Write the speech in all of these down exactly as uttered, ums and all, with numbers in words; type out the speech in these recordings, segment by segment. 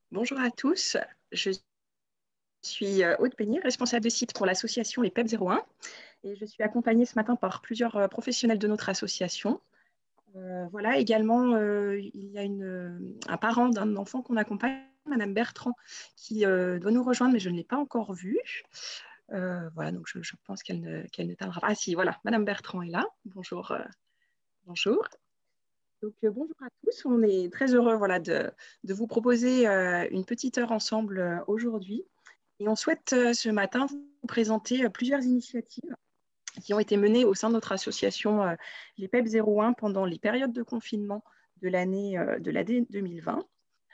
Bonjour à tous, je suis euh, Aude Peigny, responsable de site pour l'association Les P E P zéro un et je suis accompagnée ce matin par plusieurs euh, professionnels de notre association. Euh, voilà, également, euh, il y a une, euh, un parent d'un enfant qu'on accompagne, Madame Bertrand, qui euh, doit nous rejoindre, mais je ne l'ai pas encore vue. Euh, voilà, donc je, je pense qu'elle ne, qu'elle ne tardera pas. Ah si, voilà, Madame Bertrand est là. Bonjour. euh, bonjour. Donc, euh, bonjour à tous, on est très heureux voilà, de, de vous proposer euh, une petite heure ensemble euh, aujourd'hui. Et on souhaite euh, ce matin vous présenter euh, plusieurs initiatives qui ont été menées au sein de notre association euh, les P E P zéro un pendant les périodes de confinement de l'année euh, de l'année deux mille vingt.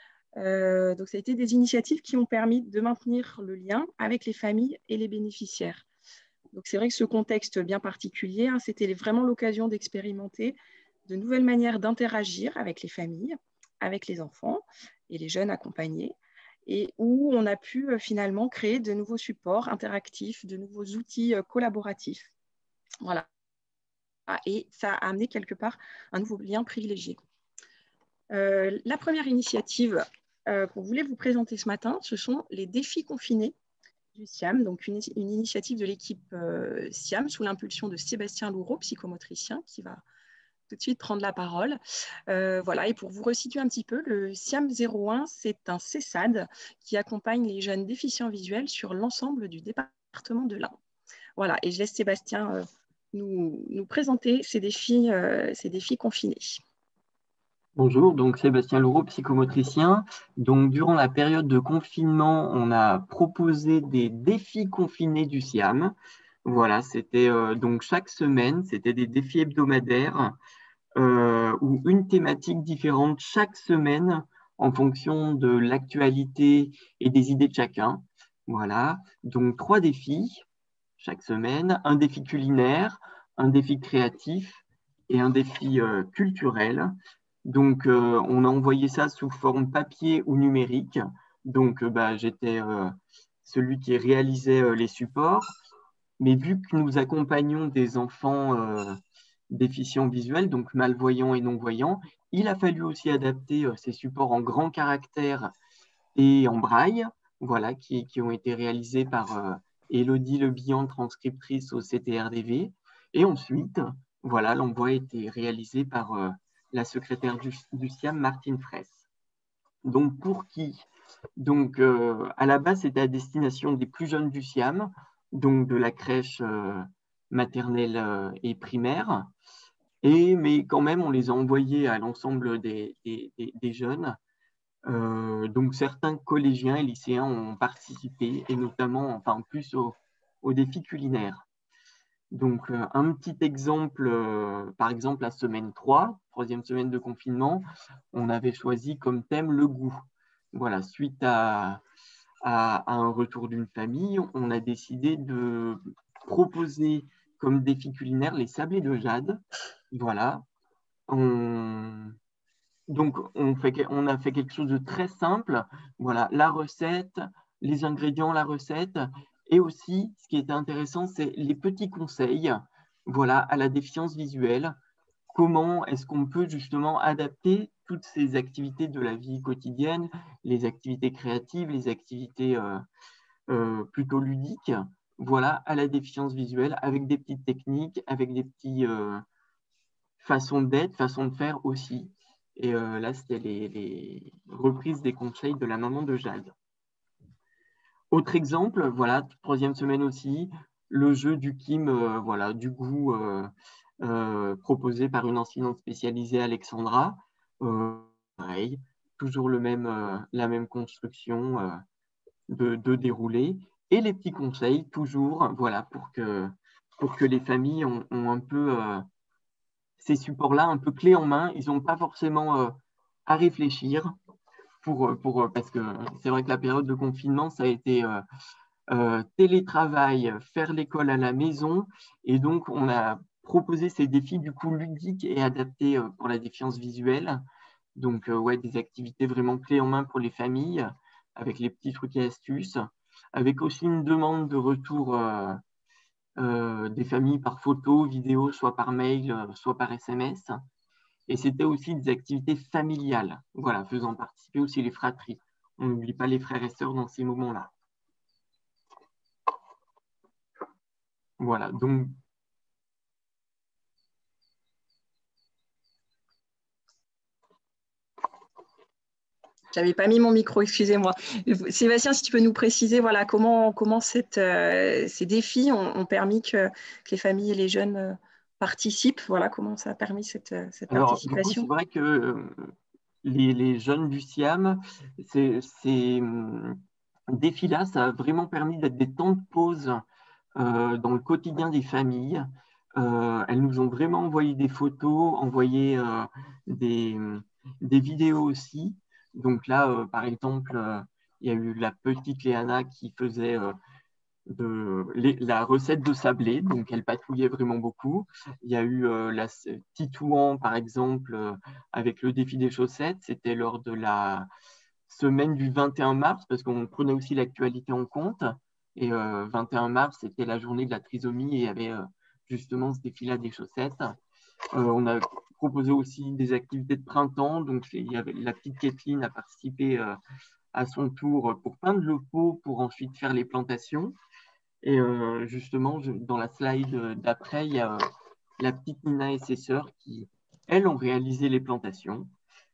Euh, donc, ça a été des initiatives qui ont permis de maintenir le lien avec les familles et les bénéficiaires. Donc, c'est vrai que ce contexte bien particulier, hein, c'était vraiment l'occasion d'expérimenter de nouvelles manières d'interagir avec les familles, avec les enfants et les jeunes accompagnés, et où on a pu euh, finalement créer de nouveaux supports interactifs, de nouveaux outils euh, collaboratifs. Voilà. Et ça a amené quelque part un nouveau lien privilégié. Euh, la première initiative euh, qu'on voulait vous présenter ce matin, ce sont les défis confinés du SIAM, donc une, une initiative de l'équipe euh, SIAM sous l'impulsion de Sébastien Loureau, psychomotricien, qui va tout de suite prendre la parole. Euh, voilà, et pour vous resituer un petit peu, le SIAM zéro un, c'est un CESAD qui accompagne les jeunes déficients visuels sur l'ensemble du département de l'Ain. Voilà, et je laisse Sébastien euh, nous, nous présenter ces défis, euh, ces défis confinés. Bonjour, donc Sébastien Loureau, psychomotricien. Donc, durant la période de confinement, on a proposé des défis confinés du SIAM. Voilà, c'était euh, donc chaque semaine, c'était des défis hebdomadaires euh, ou une thématique différente chaque semaine en fonction de l'actualité et des idées de chacun. Voilà, donc trois défis chaque semaine, un défi culinaire, un défi créatif et un défi euh, culturel. Donc, euh, on a envoyé ça sous forme papier ou numérique. Donc, euh, bah, j'étais euh, celui qui réalisait euh, les supports. Mais vu que nous accompagnons des enfants euh, déficients visuels, donc malvoyants et non-voyants, il a fallu aussi adapter euh, ces supports en grands caractères et en braille, voilà, qui, qui ont été réalisés par euh, Élodie Lebihan, transcriptrice au C T R D V. Et ensuite, voilà, l'envoi a été réalisé par euh, la secrétaire du, du SIAM, Martine Fraisse. Donc, pour qui? Donc, euh, à la base, c'était à destination des plus jeunes du SIAM, donc de la crèche euh, maternelle euh, et primaire. Et, mais quand même, on les a envoyés à l'ensemble des, des, des, des jeunes. Euh, donc, certains collégiens et lycéens ont participé, et notamment, enfin, en plus au, au défi culinaire. Donc, euh, un petit exemple, euh, par exemple, la semaine trois, troisième semaine de confinement, on avait choisi comme thème le goût. Voilà, suite à, à, à un retour d'une famille, on a décidé de proposer comme défi culinaire les sablés de jade. Voilà. On, donc, on, fait, on a fait quelque chose de très simple. Voilà, la recette, les ingrédients, la recette. Et aussi, ce qui était intéressant, c'est les petits conseils, voilà, à la déficience visuelle. Comment est-ce qu'on peut justement adapter toutes ces activités de la vie quotidienne, les activités créatives, les activités euh, euh, plutôt ludiques, voilà, à la déficience visuelle, avec des petites techniques, avec des petites euh, façons d'être, façons de faire aussi. Et euh, là, c'était les, les reprises des conseils de la maman de Jade. Autre exemple, voilà, troisième semaine aussi, le jeu du Kim, euh, voilà, du goût euh, euh, proposé par une enseignante spécialisée, Alexandra. Euh, pareil, toujours le même, euh, la même construction euh, de, de déroulé. Et les petits conseils, toujours, voilà, pour que, pour que les familles ont, ont un peu euh, ces supports-là, un peu clés en main. Ils n'ont pas forcément euh, à réfléchir pour, pour, parce que c'est vrai que la période de confinement, ça a été euh, euh, télétravail, faire l'école à la maison. Et donc, on a proposé ces défis du coup ludiques et adaptés euh, pour la déficience visuelle. Donc, euh, ouais, des activités vraiment clés en main pour les familles, avec les petits trucs et astuces, avec aussi une demande de retour euh, euh, des familles par photo, vidéo, soit par mail, euh, soit par S M S. Et c'était aussi des activités familiales, voilà, faisant participer aussi les fratries. on n'oublie pas les frères et sœurs dans ces moments-là. Voilà, donc J'avais pas mis mon micro, excusez-moi. Sébastien, si tu peux nous préciser voilà, comment, comment cette, euh, ces défis ont, ont permis que, que les familles et les jeunes euh, participent. Voilà, comment ça a permis cette, cette alors, du coup, c'est participation. vrai que euh, les, les jeunes du SIAM, ces, ces hum, défis-là, ça a vraiment permis d'être des temps de pause euh, dans le quotidien des familles. Euh, elles nous ont vraiment envoyé des photos, envoyé euh, des, des vidéos aussi. Donc là, euh, par exemple, euh, il y a eu la petite Léana qui faisait euh, de, les- la recette de sablé, donc elle patouillait vraiment beaucoup. Il y a eu euh, la Titouan, par exemple, euh, avec le défi des chaussettes. C'était lors de la semaine du vingt et un mars, parce qu'on prenait aussi l'actualité en compte. Et euh, vingt et un mars, c'était la journée de la trisomie et il y avait euh, justement ce défi-là des chaussettes. Euh, on a proposé aussi des activités de printemps. Donc, il y avait, la petite Kathleen a participé euh, à son tour pour peindre le pot pour ensuite faire les plantations. Et euh, justement, je, dans la slide d'après, il y a euh, la petite Nina et ses sœurs qui, elles, ont réalisé les plantations.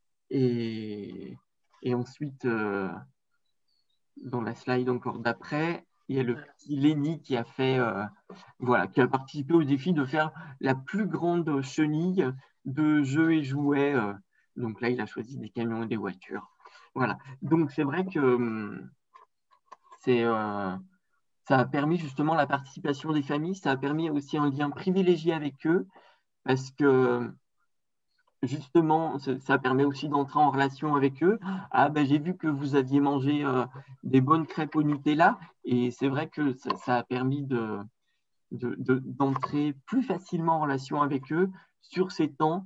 Et, et ensuite, euh, dans la slide encore d'après, il y a le petit Lenny qui a fait, euh, voilà, qui a participé au défi de faire la plus grande chenille de jeux et jouets. euh. Donc là, il a choisi des camions et des voitures. Voilà. Donc c'est vrai que hum, c'est, euh, ça a permis justement la participation des familles. Ça a permis aussi un lien privilégié avec eux parce que justement, ça permet aussi d'entrer en relation avec eux. Ah, ben, j'ai vu que vous aviez mangé euh, des bonnes crêpes au Nutella et c'est vrai que ça, ça a permis de, de, de, d'entrer plus facilement en relation avec eux sur ces temps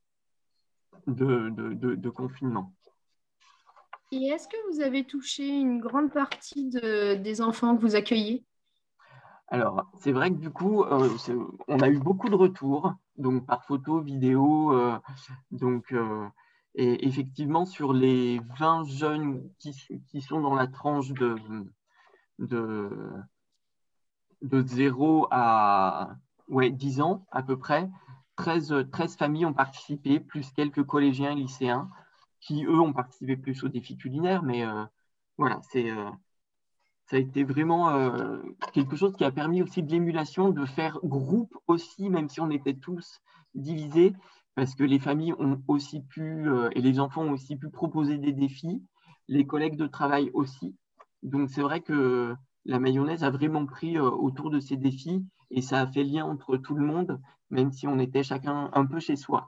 de, de, de, de confinement. Et est-ce que vous avez touché une grande partie de- des enfants que vous accueillez? Alors, c'est vrai que du coup, euh, on a eu beaucoup de retours, donc par photo, vidéo, euh, donc, euh, et effectivement, sur les vingt jeunes qui, qui sont dans la tranche de, de, de zéro à ouais, dix ans à peu près, treize, treize familles ont participé, plus quelques collégiens et lycéens, qui eux ont participé plus aux défis culinaires, mais euh, voilà, c'est, euh, ça a été vraiment euh, quelque chose qui a permis aussi de l'émulation, de faire groupe aussi, même si on était tous divisés, parce que les familles ont aussi pu, euh, et les enfants ont aussi pu proposer des défis, les collègues de travail aussi. Donc c'est vrai que la mayonnaise a vraiment pris euh, autour de ces défis et ça a fait lien entre tout le monde, même si on était chacun un peu chez soi.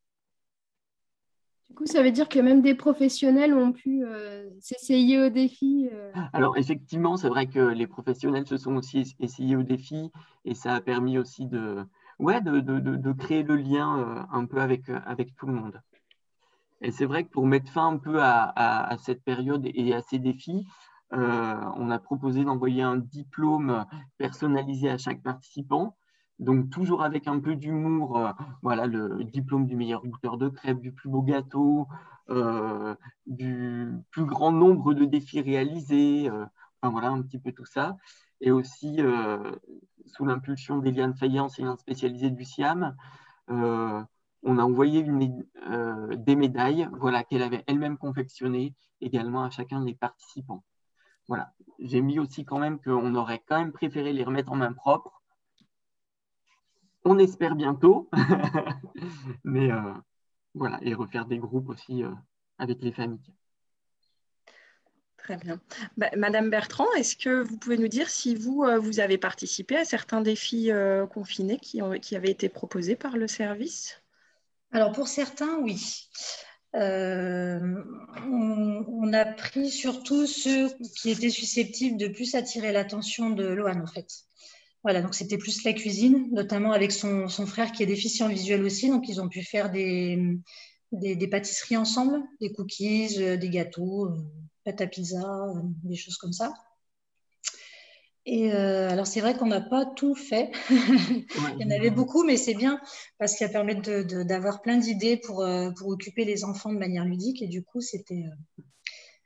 Du coup, ça veut dire que même des professionnels ont pu euh, s'essayer au défi. euh. Alors effectivement, c'est vrai que les professionnels se sont aussi essayés au défi et ça a permis aussi de, ouais, de, de, de, de créer le lien euh, un peu avec, euh, avec tout le monde. Et c'est vrai que pour mettre fin un peu à, à, à cette période et à ces défis, euh, on a proposé d'envoyer un diplôme personnalisé à chaque participant. Donc toujours avec un peu d'humour, euh, voilà, le diplôme du meilleur goûteur de crêpes, du plus beau gâteau, euh, du plus grand nombre de défis réalisés, euh, enfin voilà un petit peu tout ça. Et aussi, euh, sous l'impulsion d'Eliane Fayet, enseignante spécialisée du SIAM, euh, on a envoyé une, euh, des médailles, voilà, qu'elle avait elle-même confectionnées également à chacun des participants. Voilà. J'ai mis aussi quand même qu'on aurait quand même préféré les remettre en main propre. On espère bientôt, mais euh, voilà, et refaire des groupes aussi euh, avec les familles. Très bien. Bah, Madame Bertrand, est-ce que vous pouvez nous dire si vous, euh, vous avez participé à certains défis euh, confinés qui, ont, qui avaient été proposés par le service? Alors pour certains, oui. Euh, on, on a pris surtout ceux qui étaient susceptibles de plus attirer l'attention de Loane, en fait. Voilà, donc c'était plus la cuisine, notamment avec son, son frère qui est déficient visuel aussi, donc ils ont pu faire des, des, des pâtisseries ensemble, des cookies, euh, des gâteaux, euh, pâte à pizza, euh, des choses comme ça. Et euh, alors c'est vrai qu'on n'a pas tout fait. Ouais. Il y en avait beaucoup, mais c'est bien parce que ça permet de, de, d'avoir plein d'idées pour, euh, pour occuper les enfants de manière ludique. Et du coup, c'était, euh,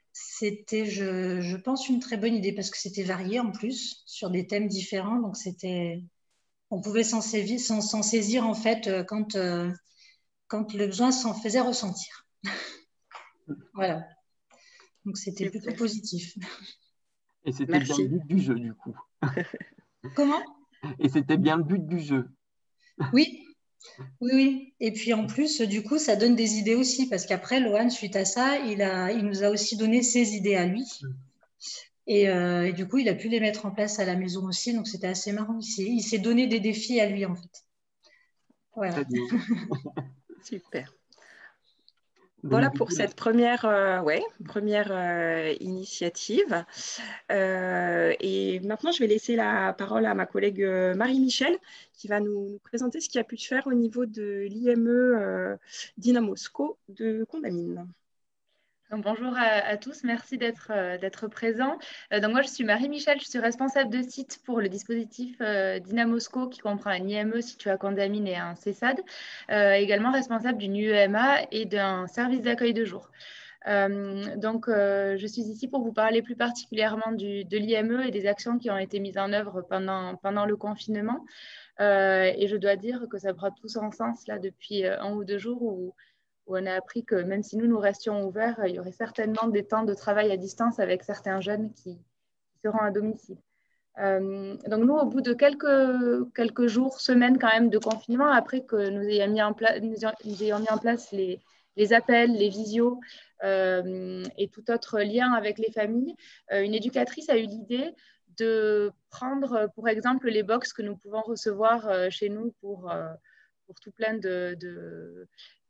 c'était, je, je pense, une très bonne idée parce que c'était varié en plus sur des thèmes différents. Donc, c'était, on pouvait s'en saisir, s'en, s'en saisir en fait euh, quand, euh, quand le besoin s'en faisait ressentir. Voilà. Donc, c'était plutôt Super. positif. Et c'était bien le Merci. but du jeu, du coup. Comment? Et c'était bien le but du jeu. Oui, oui, oui. Et puis en plus, du coup, ça donne des idées aussi parce qu'après, Lohan, suite à ça, il a, il nous a aussi donné ses idées à lui. Et, euh, et du coup, il a pu les mettre en place à la maison aussi. Donc, c'était assez marrant. Il s'est, il s'est donné des défis à lui, en fait. Voilà. Très bien. Super. Donc, Voilà du pour coup, là, cette première, euh, ouais, première euh, initiative. Euh, et maintenant, je vais laisser la parole à ma collègue euh, Marie-Michel qui va nous, nous présenter ce qui a pu se faire au niveau de l'I M E euh, Dynamosco de Condamine. Donc, bonjour à, à tous, merci d'être euh, d'être présents. Euh, donc moi, je suis Marie-Michel, je suis responsable de site pour le dispositif euh, Dynamosco qui comprend un I M E situé à Condamine et un C E S A D, euh, également responsable d'une U E M A et d'un service d'accueil de jour. Euh, donc, euh, je suis ici pour vous parler plus particulièrement du, de l'I M E et des actions qui ont été mises en œuvre pendant, pendant le confinement. Euh, et je dois dire que ça prend tout son sens là depuis un ou deux jours où où on a appris que même si nous, nous restions ouverts, il y aurait certainement des temps de travail à distance avec certains jeunes qui, qui seront à domicile. Euh, donc nous, au bout de quelques, quelques jours, semaines quand même de confinement, après que nous ayons mis en, pla nous ayons mis en place les, les appels, les visios euh, et tout autre lien avec les familles, euh, une éducatrice a eu l'idée de prendre, pour exemple, les box que nous pouvons recevoir euh, chez nous pour, euh, pour tout plein de, de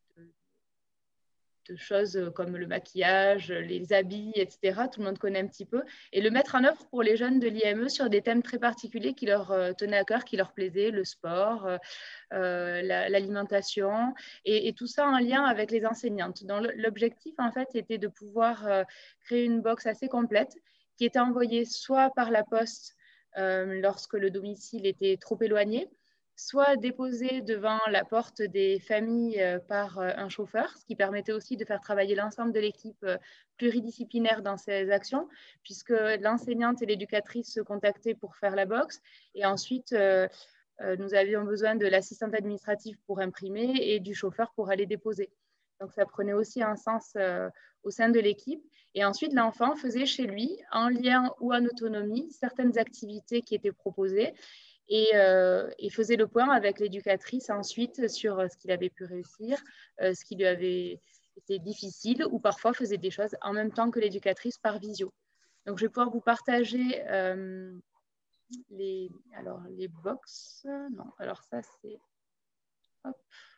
de choses comme le maquillage, les habits, et cetera. Tout le monde connaît un petit peu. Et le mettre en œuvre pour les jeunes de l'I M E sur des thèmes très particuliers qui leur tenaient à cœur, qui leur plaisaient, le sport, euh, l'alimentation, et, et tout ça en lien avec les enseignantes. L'objectif, en fait, était de pouvoir euh, créer une box assez complète qui était envoyée soit par la poste euh, lorsque le domicile était trop éloigné, soit déposé devant la porte des familles euh, par euh, un chauffeur, ce qui permettait aussi de faire travailler l'ensemble de l'équipe euh, pluridisciplinaire dans ces actions, puisque l'enseignante et l'éducatrice se contactaient pour faire la box, et ensuite euh, euh, nous avions besoin de l'assistante administrative pour imprimer et du chauffeur pour aller déposer. Donc ça prenait aussi un sens euh, au sein de l'équipe. Et ensuite, l'enfant faisait chez lui, en lien ou en autonomie, certaines activités qui étaient proposées, et, euh, et faisait le point avec l'éducatrice ensuite sur ce qu'il avait pu réussir, euh, ce qui lui avait été difficile, ou parfois faisait des choses en même temps que l'éducatrice par visio. Donc, je vais pouvoir vous partager euh, les, alors, les box. Non, alors ça, c'est... Hop.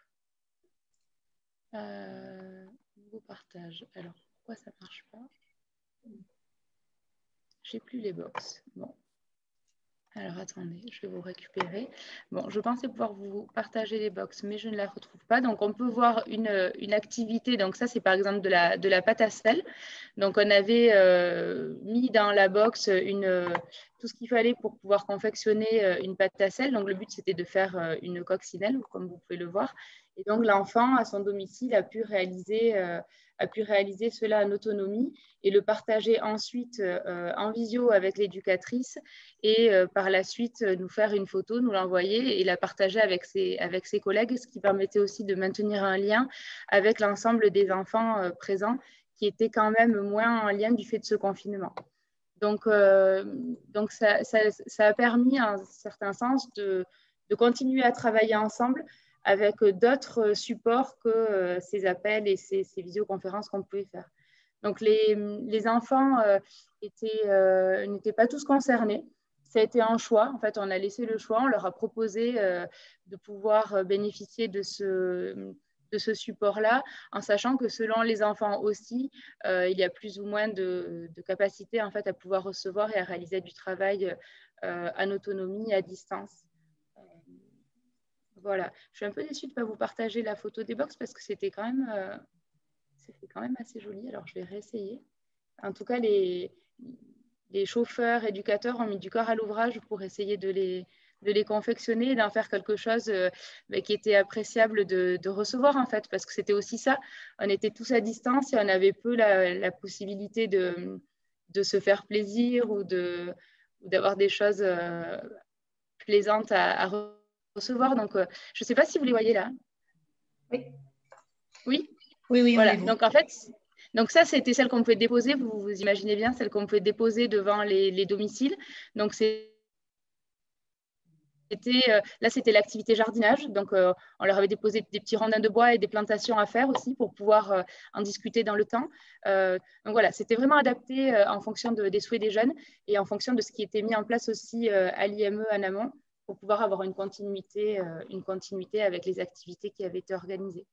Euh, nouveau partage. Alors, pourquoi ça ne marche pas? J'ai plus les box. Bon. Alors, attendez, je vais vous récupérer. Bon, je pensais pouvoir vous partager les box, mais je ne la retrouve pas. Donc, on peut voir une, une activité. Donc, ça, c'est par exemple de la, de la pâte à sel. Donc, on avait euh, mis dans la box une, tout ce qu'il fallait pour pouvoir confectionner une pâte à sel. Donc, le but, c'était de faire une coccinelle, comme vous pouvez le voir. Et donc, l'enfant, à son domicile, a pu réaliser... Euh, a pu réaliser cela en autonomie et le partager ensuite euh, en visio avec l'éducatrice et euh, par la suite nous faire une photo, nous l'envoyer et la partager avec ses, avec ses collègues, ce qui permettait aussi de maintenir un lien avec l'ensemble des enfants euh, présents qui étaient quand même moins en lien du fait de ce confinement. Donc, euh, donc ça, ça, ça a permis en un certain sens de, de continuer à travailler ensemble avec d'autres supports que euh, ces appels et ces, ces visioconférences qu'on pouvait faire. Donc, les, les enfants euh, étaient, euh, n'étaient pas tous concernés. Ça a été un choix. En fait, on a laissé le choix. On leur a proposé euh, de pouvoir bénéficier de ce, de ce support-là, en sachant que selon les enfants aussi, euh, il y a plus ou moins de, de capacité en fait, à pouvoir recevoir et à réaliser du travail euh, en autonomie, à distance. Voilà, je suis un peu déçue de ne pas vous partager la photo des box parce que c'était quand même, euh, c'était quand même assez joli. Alors, je vais réessayer. En tout cas, les, les chauffeurs, éducateurs ont mis du corps à l'ouvrage pour essayer de les, de les confectionner et d'en faire quelque chose euh, bah, qui était appréciable de, de recevoir en fait, parce que c'était aussi ça. On était tous à distance et on avait peu la, la possibilité de, de se faire plaisir ou de, d'avoir des choses euh, plaisantes à, à recevoir. Donc, euh, je ne sais pas si vous les voyez là. Oui. Oui. Oui, oui, voilà. on les voit. Donc, en fait, donc ça, c'était celle qu'on pouvait déposer. Vous, vous imaginez bien, celle qu'on pouvait déposer devant les, les domiciles. Donc, c'est C'était, euh, là, c'était l'activité jardinage. Donc, euh, on leur avait déposé des petits rondins de bois et des plantations à faire aussi pour pouvoir euh, en discuter dans le temps. Euh, donc, voilà, c'était vraiment adapté euh, en fonction de, des souhaits des jeunes et en fonction de ce qui était mis en place aussi euh, à l'I M E en amont pour pouvoir avoir une continuité, euh, une continuité avec les activités qui avaient été organisées.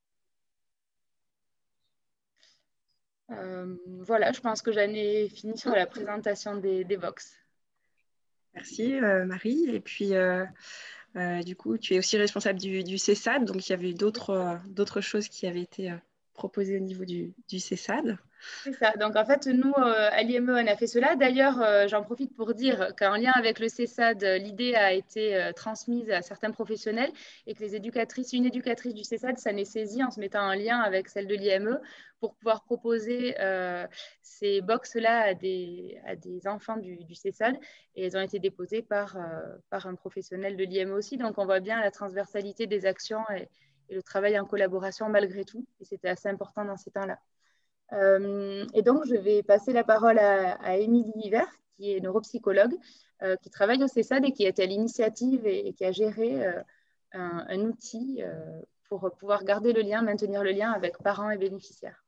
Euh, voilà, je pense que j'en ai fini sur la présentation des, des box. Merci euh, Marie. Et puis, euh, euh, du coup, tu es aussi responsable du, du C E S A D, donc il y avait d'autres euh, d'autres choses qui avaient été euh, proposées au niveau du, du C E S A D. C'est ça. Donc, en fait, nous, euh, à l'I M E, on a fait cela. D'ailleurs, euh, j'en profite pour dire qu'en lien avec le C E S A D, l'idée a été euh, transmise à certains professionnels et que les éducatrices, une éducatrice du C E S A D s'en est saisie en se mettant en lien avec celle de l'I M E pour pouvoir proposer euh, ces box-là à des, à des enfants du, du C E S A D. Et elles ont été déposées par, euh, par un professionnel de l'I M E aussi. Donc, on voit bien la transversalité des actions et, et le travail en collaboration malgré tout. Et c'était assez important dans ces temps-là. Euh, et donc, je vais passer la parole à, à Émilie Hiver, qui est neuropsychologue, euh, qui travaille au C E S A D et qui est à l'initiative et, et qui a géré euh, un, un outil euh, pour pouvoir garder le lien, maintenir le lien avec parents et bénéficiaires.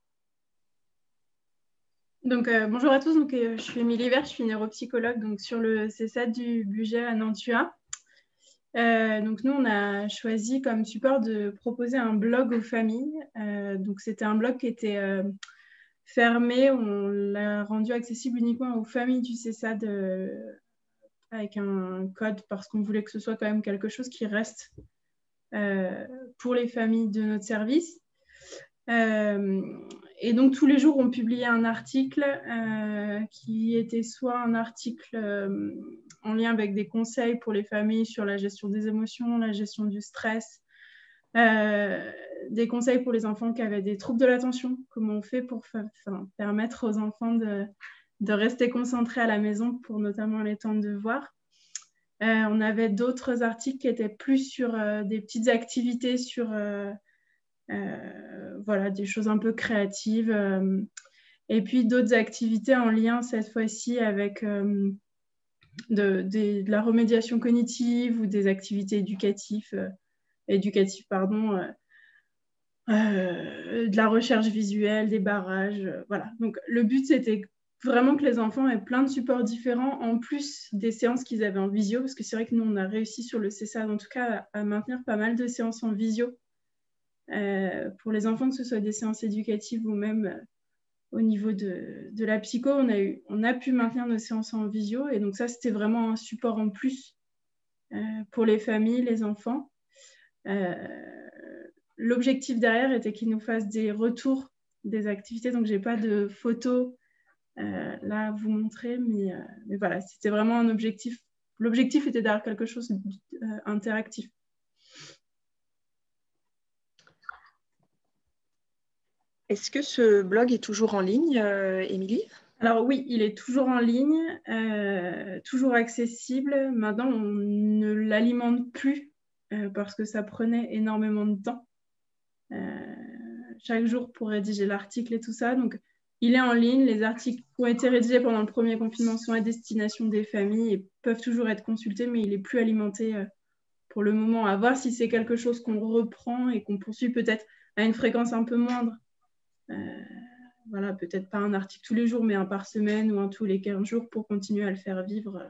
Donc, euh, bonjour à tous, donc, euh, je suis Émilie Hiver, je suis neuropsychologue donc, sur le C E S A D du budget à Nantua. Euh, donc nous, on a choisi comme support de proposer un blog aux familles. Euh, donc c'était un blog qui était euh, fermé, on l'a rendu accessible uniquement aux familles du C E S A D euh, avec un code parce qu'on voulait que ce soit quand même quelque chose qui reste euh, pour les familles de notre service. Euh, et donc tous les jours, on publiait un article euh, qui était soit un article euh, en lien avec des conseils pour les familles sur la gestion des émotions, la gestion du stress, euh, des conseils pour les enfants qui avaient des troubles de l'attention, comment on fait pour enfin, permettre aux enfants de, de rester concentrés à la maison pour notamment les temps de devoir. Euh, on avait d'autres articles qui étaient plus sur euh, des petites activités, sur euh, euh, voilà, des choses un peu créatives. Euh, et puis d'autres activités en lien cette fois-ci avec euh, de, de, de la remédiation cognitive ou des activités éducatives, euh, éducatives pardon, euh, euh, de la recherche visuelle, des barrages. Euh, voilà. Donc le but, c'était vraiment que les enfants aient plein de supports différents en plus des séances qu'ils avaient en visio, parce que c'est vrai que nous, on a réussi sur le C E S A D en tout cas à, à maintenir pas mal de séances en visio euh, pour les enfants, que ce soit des séances éducatives ou même euh, au niveau de, de la psycho, on a, eu, on a pu maintenir nos séances en visio. Et donc ça, c'était vraiment un support en plus euh, pour les familles, les enfants. Euh, L'objectif derrière était qu'ils nous fassent des retours des activités. Donc, je n'ai pas de photos euh, là à vous montrer, mais, euh, mais voilà, c'était vraiment un objectif. L'objectif était d'avoir quelque chose d'interactif. Est-ce que ce blog est toujours en ligne, euh, Émilie ? Alors oui, il est toujours en ligne, euh, toujours accessible. Maintenant, on ne l'alimente plus euh, parce que ça prenait énormément de temps. Euh, chaque jour pour rédiger l'article et tout ça. Donc, il est en ligne. Les articles qui ont été rédigés pendant le premier confinement sont à destination des familles et peuvent toujours être consultés, mais il n'est plus alimenté euh, pour le moment. À voir si c'est quelque chose qu'on reprend et qu'on poursuit peut-être à une fréquence un peu moindre. Euh, voilà, peut-être pas un article tous les jours, mais un par semaine ou un tous les quinze jours pour continuer à le faire vivre.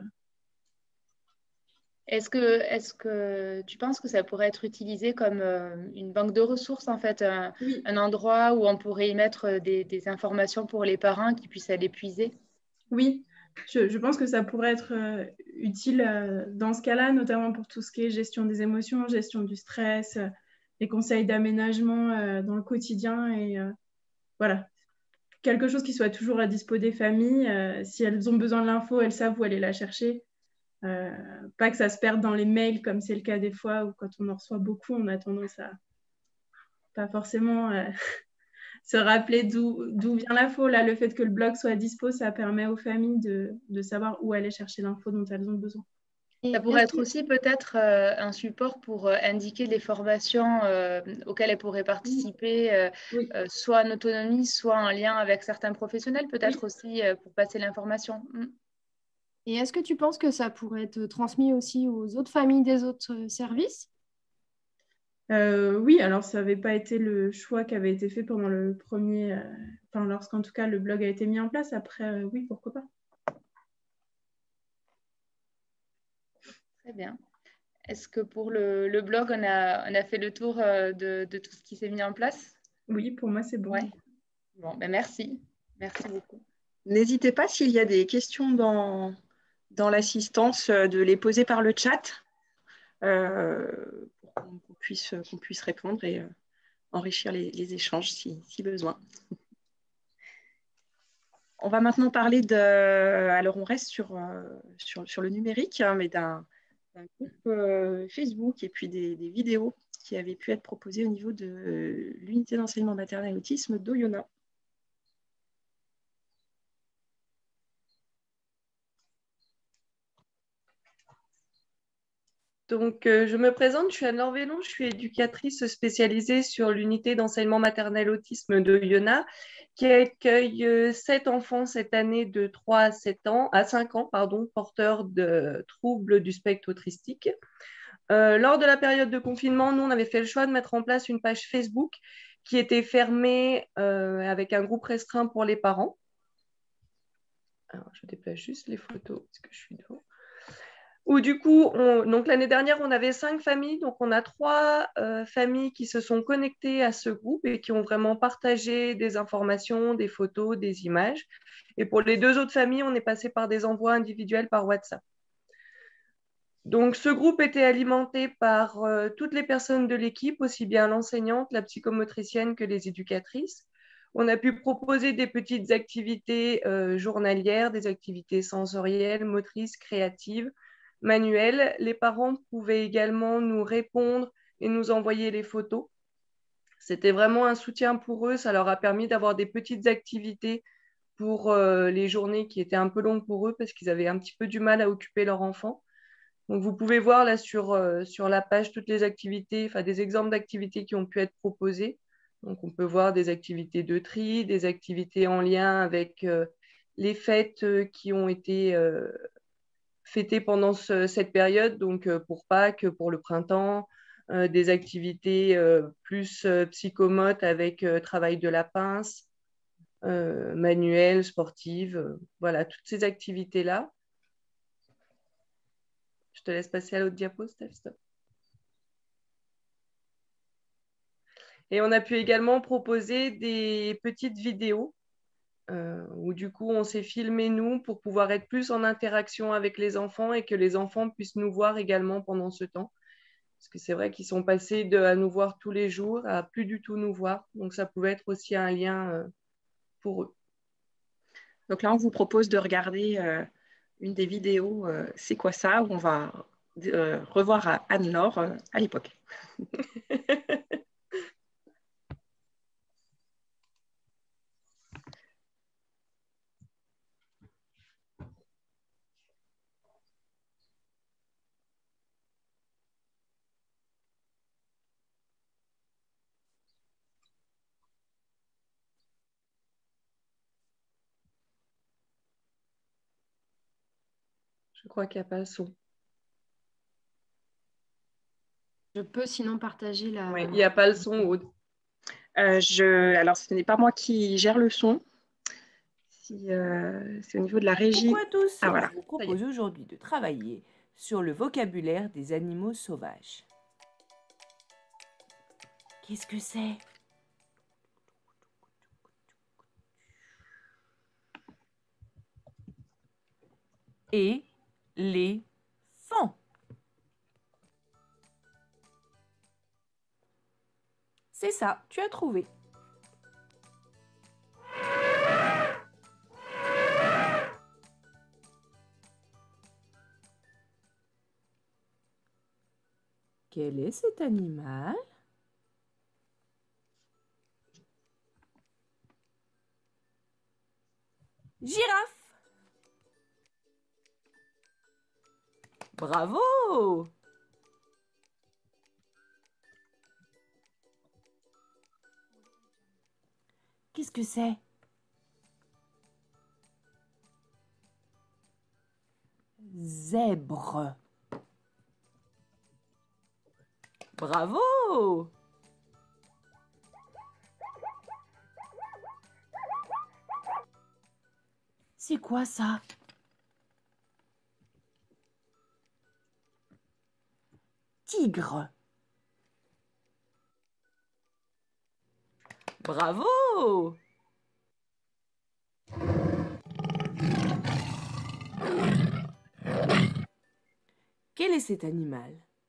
Est-ce que, est-ce que tu penses que ça pourrait être utilisé comme euh, une banque de ressources, en fait, un, oui. un endroit où on pourrait y mettre des, des informations pour les parents qui puissent aller puiser? Oui, je, je pense que ça pourrait être euh, utile euh, dans ce cas-là, notamment pour tout ce qui est gestion des émotions, gestion du stress, euh, les conseils d'aménagement euh, dans le quotidien et euh, voilà, quelque chose qui soit toujours à dispo des familles. Euh, si elles ont besoin de l'info, elles savent où aller la chercher. Euh, pas que ça se perde dans les mails comme c'est le cas des fois où quand on en reçoit beaucoup, on a tendance à pas forcément euh, se rappeler d'où d'où vient l'info. Là, le fait que le blog soit dispo, ça permet aux familles de, de savoir où aller chercher l'info dont elles ont besoin. Et Ça pourrait est-ce être que- aussi peut-être euh, un support pour euh, indiquer les formations euh, auxquelles elles pourraient participer, euh, Oui. euh, soit en autonomie, soit en lien avec certains professionnels, peut-être Oui. aussi euh, pour passer l'information. Mm. Et est-ce que tu penses que ça pourrait être transmis aussi aux autres familles des autres euh, services? Euh, oui, alors ça n'avait pas été le choix qui avait été fait pendant le premier, euh, enfin lorsqu'en tout cas le blog a été mis en place. Après, euh, oui, pourquoi pas. Très bien. Est-ce que pour le, le blog, on a, on a fait le tour euh, de, de tout ce qui s'est mis en place? Oui, pour moi c'est bon. Ouais. Bon, ben merci. Merci beaucoup. N'hésitez pas s'il y a des questions dans, dans l'assistance, euh, de les poser par le chat euh, pour qu'on qu'on puisse, qu'on puisse répondre et euh, enrichir les, les échanges si, si besoin. On va maintenant parler de... Alors, on reste sur, euh, sur, sur le numérique, hein, mais d'un d'un groupe euh, Facebook et puis des, des vidéos qui avaient pu être proposées au niveau de euh, l'unité d'enseignement maternel autisme d'Oyonnax. Donc, euh, je me présente, je suis Anne Lorvélon, je suis éducatrice spécialisée sur l'unité d'enseignement maternel autisme de Oyonnax, qui accueille euh, sept enfants cette année de trois à sept ans, à cinq ans, pardon, porteurs de troubles du spectre autistique. Euh, lors de la période de confinement, nous, on avait fait le choix de mettre en place une page Facebook qui était fermée euh, avec un groupe restreint pour les parents. Alors, je déplace juste les photos parce que je suis devant. Où du coup, on, donc l'année dernière, on avait cinq familles. Donc, on a trois euh, familles qui se sont connectées à ce groupe et qui ont vraiment partagé des informations, des photos, des images. Et pour les deux autres familles, on est passé par des envois individuels par WhatsApp. Donc, ce groupe était alimenté par euh, toutes les personnes de l'équipe, aussi bien l'enseignante, la psychomotricienne que les éducatrices. On a pu proposer des petites activités euh, journalières, des activités sensorielles, motrices, créatives, manuelles. Les parents pouvaient également nous répondre et nous envoyer les photos. C'était vraiment un soutien pour eux. Ça leur a permis d'avoir des petites activités pour euh, les journées qui étaient un peu longues pour eux parce qu'ils avaient un petit peu du mal à occuper leur enfant. Donc, vous pouvez voir là sur, euh, sur la page toutes les activités, enfin des exemples d'activités qui ont pu être proposées. Donc, on peut voir des activités de tri, des activités en lien avec euh, les fêtes euh, qui ont été euh, fêtées pendant ce, cette période, donc euh, pour Pâques, pour le printemps, euh, des activités euh, plus euh, psychomotes avec euh, travail de la pince, euh, manuel, sportive, euh, voilà, toutes ces activités-là. Je te laisse passer à l'autre diapo, Steph. Stop. Et on a pu également proposer des petites vidéos euh, où du coup on s'est filmé nous pour pouvoir être plus en interaction avec les enfants et que les enfants puissent nous voir également pendant ce temps. Parce que c'est vrai qu'ils sont passés de, à nous voir tous les jours à plus du tout nous voir. Donc ça pouvait être aussi un lien euh, pour eux. Donc là, on vous propose de regarder euh, une des vidéos euh, C'est quoi ça, où on va euh, revoir Anne-Laure euh, à l'époque. Je crois qu'il n'y a pas le son. Je peux sinon partager la... Oui, il n'y a pas le son, Aude. Euh, je... Alors, ce n'est pas moi qui gère le son. Si, euh, c'est au niveau de la régie. Coucou à tous, Ah, voilà. je vous propose aujourd'hui de travailler sur le vocabulaire des animaux sauvages. Qu'est-ce que c'est? Éléphant. C'est ça, tu as trouvé. Quel est cet animal? Girafe. Bravo! Qu'est-ce que c'est? Zèbre. Bravo! C'est quoi ça? Tigre. Bravo! Quel est cet animal?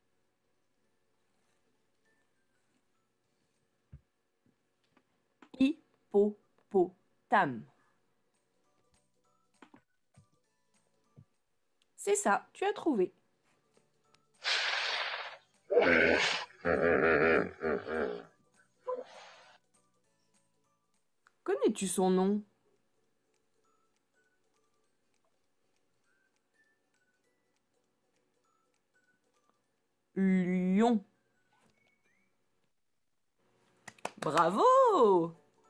Hippopotame. C'est ça, tu as trouvé. Connais-tu son nom? Lion. Bravo!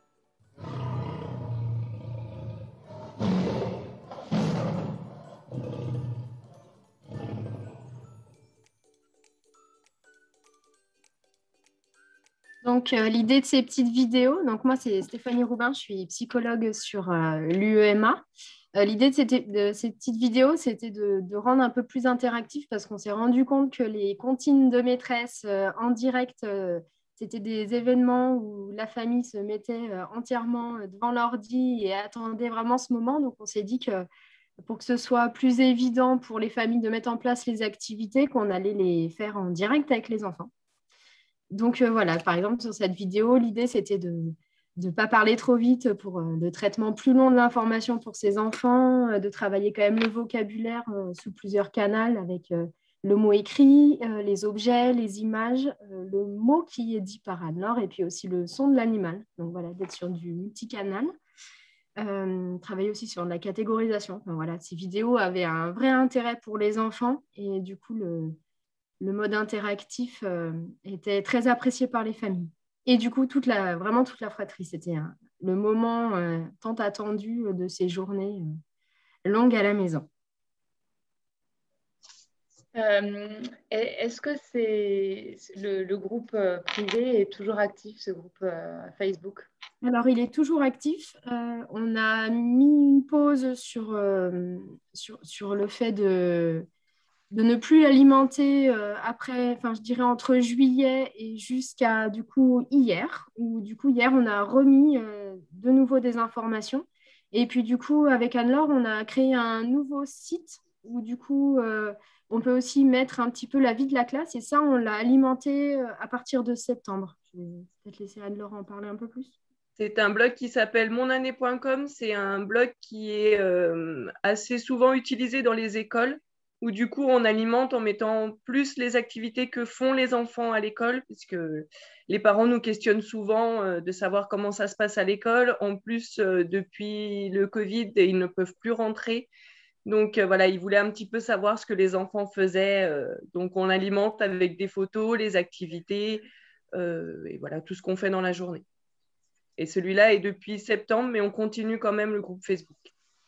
Donc, euh, l'idée de ces petites vidéos, donc moi, c'est Stéphanie Roubin, je suis psychologue sur euh, l'U E M A. Euh, l'idée de, cette- de ces petites vidéos, c'était de, de rendre un peu plus interactif parce qu'on s'est rendu compte que les comptines de maîtresse euh, en direct, euh, c'était des événements où la famille se mettait euh, entièrement euh, devant l'ordi et attendait vraiment ce moment. Donc, on s'est dit que pour que ce soit plus évident pour les familles de mettre en place les activités, qu'on allait les faire en direct avec les enfants. Donc euh, voilà, par exemple, sur cette vidéo, l'idée, c'était de ne pas parler trop vite pour euh, de traitements plus longs de l'information pour ces enfants, euh, de travailler quand même le vocabulaire euh, sous plusieurs canaux avec euh, le mot écrit, euh, les objets, les images, euh, le mot qui est dit par Anne-Laure et puis aussi le son de l'animal. Donc voilà, d'être sur du multicanal. Euh, travailler aussi sur la catégorisation. Enfin, voilà, ces vidéos avaient un vrai intérêt pour les enfants et du coup, le le mode interactif euh, était très apprécié par les familles. Et du coup, toute la, vraiment toute la fratrie, c'était un- le moment euh, tant attendu de ces journées euh, longues à la maison. Euh, Est-ce que c'est le, le groupe euh, privé est toujours actif, ce groupe euh, Facebook? Alors, il est toujours actif. Euh, on a mis une pause sur, euh, sur, sur le fait de, de ne plus l'alimenter euh, après, enfin, je dirais entre juillet et jusqu'à du coup hier, où du coup hier on a remis euh, de nouveau des informations. Et puis du coup avec Anne-Laure, on a créé un nouveau site où du coup euh, on peut aussi mettre un petit peu la vie de la classe et ça on l'a alimenté euh, à partir de septembre. Je vais peut-être laisser Anne-Laure en parler un peu plus. C'est un blog qui s'appelle mon année point com. C'est un blog qui est euh, assez souvent utilisé dans les écoles, où du coup on alimente en mettant plus les activités que font les enfants à l'école, puisque les parents nous questionnent souvent euh, de savoir comment ça se passe à l'école. En plus, euh, depuis le Covid, ils ne peuvent plus rentrer. Donc euh, voilà, ils voulaient un petit peu savoir ce que les enfants faisaient. Euh, donc on alimente avec des photos, les activités, euh, et voilà tout ce qu'on fait dans la journée. Et celui-là est depuis septembre, mais on continue quand même le groupe Facebook.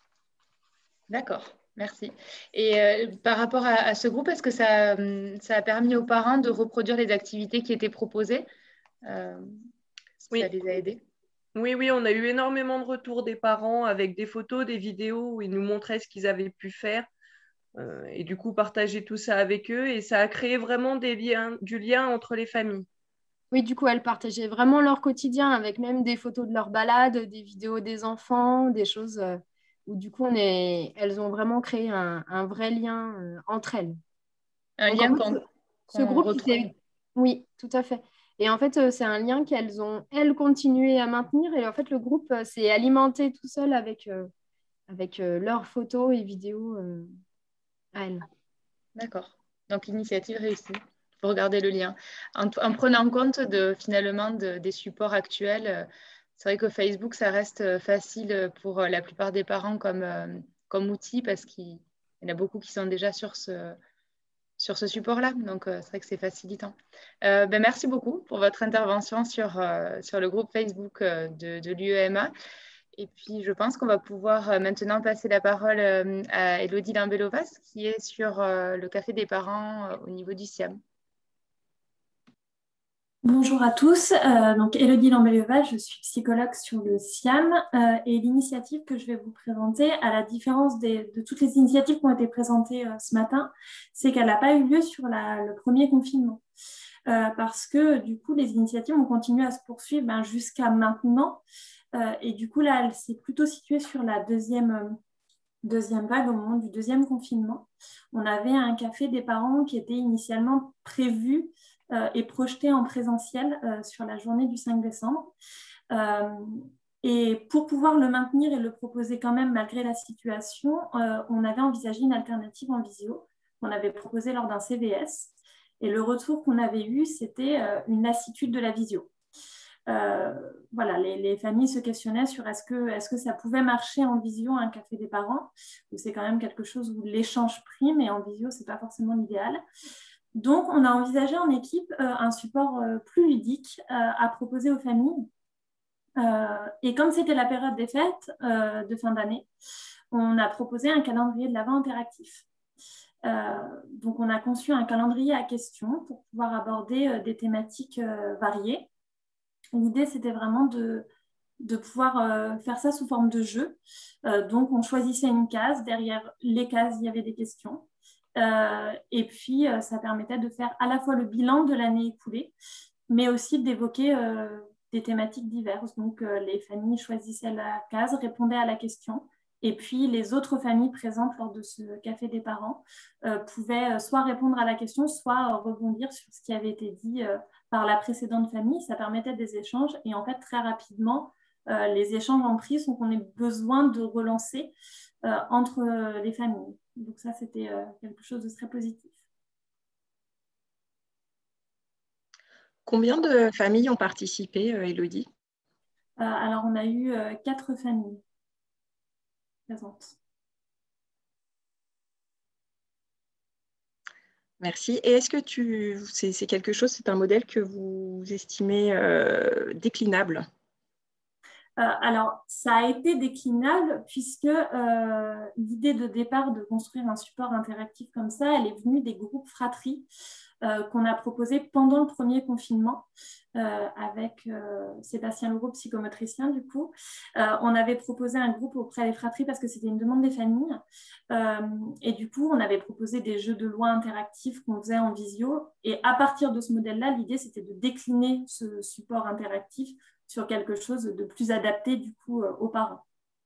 D'accord, merci. Et euh, par rapport à, à ce groupe, est-ce que ça, hum, ça a permis aux parents de reproduire les activités qui étaient proposées? Euh, Est-ce que ça Oui. les a aidés? Oui, oui, on a eu énormément de retours des parents avec des photos, des vidéos où ils nous montraient ce qu'ils avaient pu faire. Euh, et du coup, partager tout ça avec eux. Et ça a créé vraiment des liens, du lien entre les familles. Oui, du coup, elles partageaient vraiment leur quotidien avec même des photos de leurs balades, des vidéos des enfants, des choses euh, où du coup, on est... elles ont vraiment créé un, un vrai lien euh, entre elles. Un Donc, en lien fait, ce, qu'on ce qu'on groupe, il retrouve. s'est- oui, tout à fait. Et en fait, euh, c'est un lien qu'elles ont, elles, continué à maintenir. Et en fait, le groupe euh, s'est alimenté tout seul avec, euh, avec euh, leurs photos et vidéos euh, à elles. D'accord. Donc, initiative réussie. vous regardez le lien. En, en prenant compte de, finalement de, des supports actuels, euh, c'est vrai que Facebook, ça reste facile pour la plupart des parents comme, euh, comme outil parce qu'il y en a beaucoup qui sont déjà sur ce, sur ce support-là. Donc, euh, c'est vrai que c'est facilitant. Euh, ben, merci beaucoup pour votre intervention sur, euh, sur le groupe Facebook euh, de, de l'U E M A. Et puis, je pense qu'on va pouvoir euh, maintenant passer la parole euh, à Élodie Limbelovas, qui est sur euh, le Café des parents euh, au niveau du SIAM. Bonjour à tous, euh, donc Élodie Lambelovas, je suis psychologue sur le SIAM euh, et l'initiative que je vais vous présenter, à la différence des, de toutes les initiatives qui ont été présentées euh, ce matin, c'est qu'elle n'a pas eu lieu sur la, le premier confinement euh, parce que du coup les initiatives ont continué à se poursuivre ben, jusqu'à maintenant euh, et du coup là elle s'est plutôt située sur la deuxième, euh, deuxième vague au moment du deuxième confinement. On avait un café des parents qui était initialement prévu Euh, et projeté en présentiel euh, sur la journée du cinq décembre. Euh, et pour pouvoir le maintenir et le proposer quand même malgré la situation, euh, on avait envisagé une alternative en visio qu'on avait proposée lors d'un C V S. Et le retour qu'on avait eu, c'était euh, une lassitude de la visio. Euh, voilà, les, les familles se questionnaient sur est-ce que, est-ce que ça pouvait marcher en visio un café des parents, où c'est quand même quelque chose où l'échange prime et en visio, ce n'est pas forcément l'idéal. Donc, on a envisagé en équipe euh, un support euh, plus ludique euh, à proposer aux familles. Euh, et comme c'était la période des fêtes euh, de fin d'année, on a proposé un calendrier de l'Avent interactif. Euh, donc, on a conçu un calendrier à questions pour pouvoir aborder euh, des thématiques euh, variées. L'idée, c'était vraiment de, de pouvoir euh, faire ça sous forme de jeu. Euh, donc, on choisissait une case. Derrière les cases, il y avait des questions. Euh, et puis, euh, ça permettait de faire à la fois le bilan de l'année écoulée, mais aussi d'évoquer euh, des thématiques diverses. Donc, euh, les familles choisissaient la case, répondaient à la question, et puis les autres familles présentes lors de ce café des parents euh, pouvaient soit répondre à la question, soit euh, rebondir sur ce qui avait été dit euh, par la précédente famille. Ça permettait des échanges, et en fait, très rapidement, euh, les échanges ont pris, sont qu'on ait besoin de relancer euh, entre euh, les familles. Donc ça, c'était euh, quelque chose de très positif. Combien de familles ont participé, euh, Élodie? euh, Alors, on a eu euh, quatre familles présentes. Merci. Et est-ce que tu, c'est, c'est quelque chose, c'est un modèle que vous estimez euh, déclinable? Euh, alors, ça a été déclinable puisque euh, l'idée de départ de construire un support interactif comme ça, elle est venue des groupes fratries euh, qu'on a proposés pendant le premier confinement euh, avec euh, Sébastien Leroux, psychomotricien du coup. Euh, on avait proposé un groupe auprès des fratries parce que c'était une demande des familles. Euh, et du coup, on avait proposé des jeux de loi interactifs qu'on faisait en visio. Et à partir de ce modèle-là, l'idée, c'était de décliner ce support interactif sur quelque chose de plus adapté du coup euh, aux parents.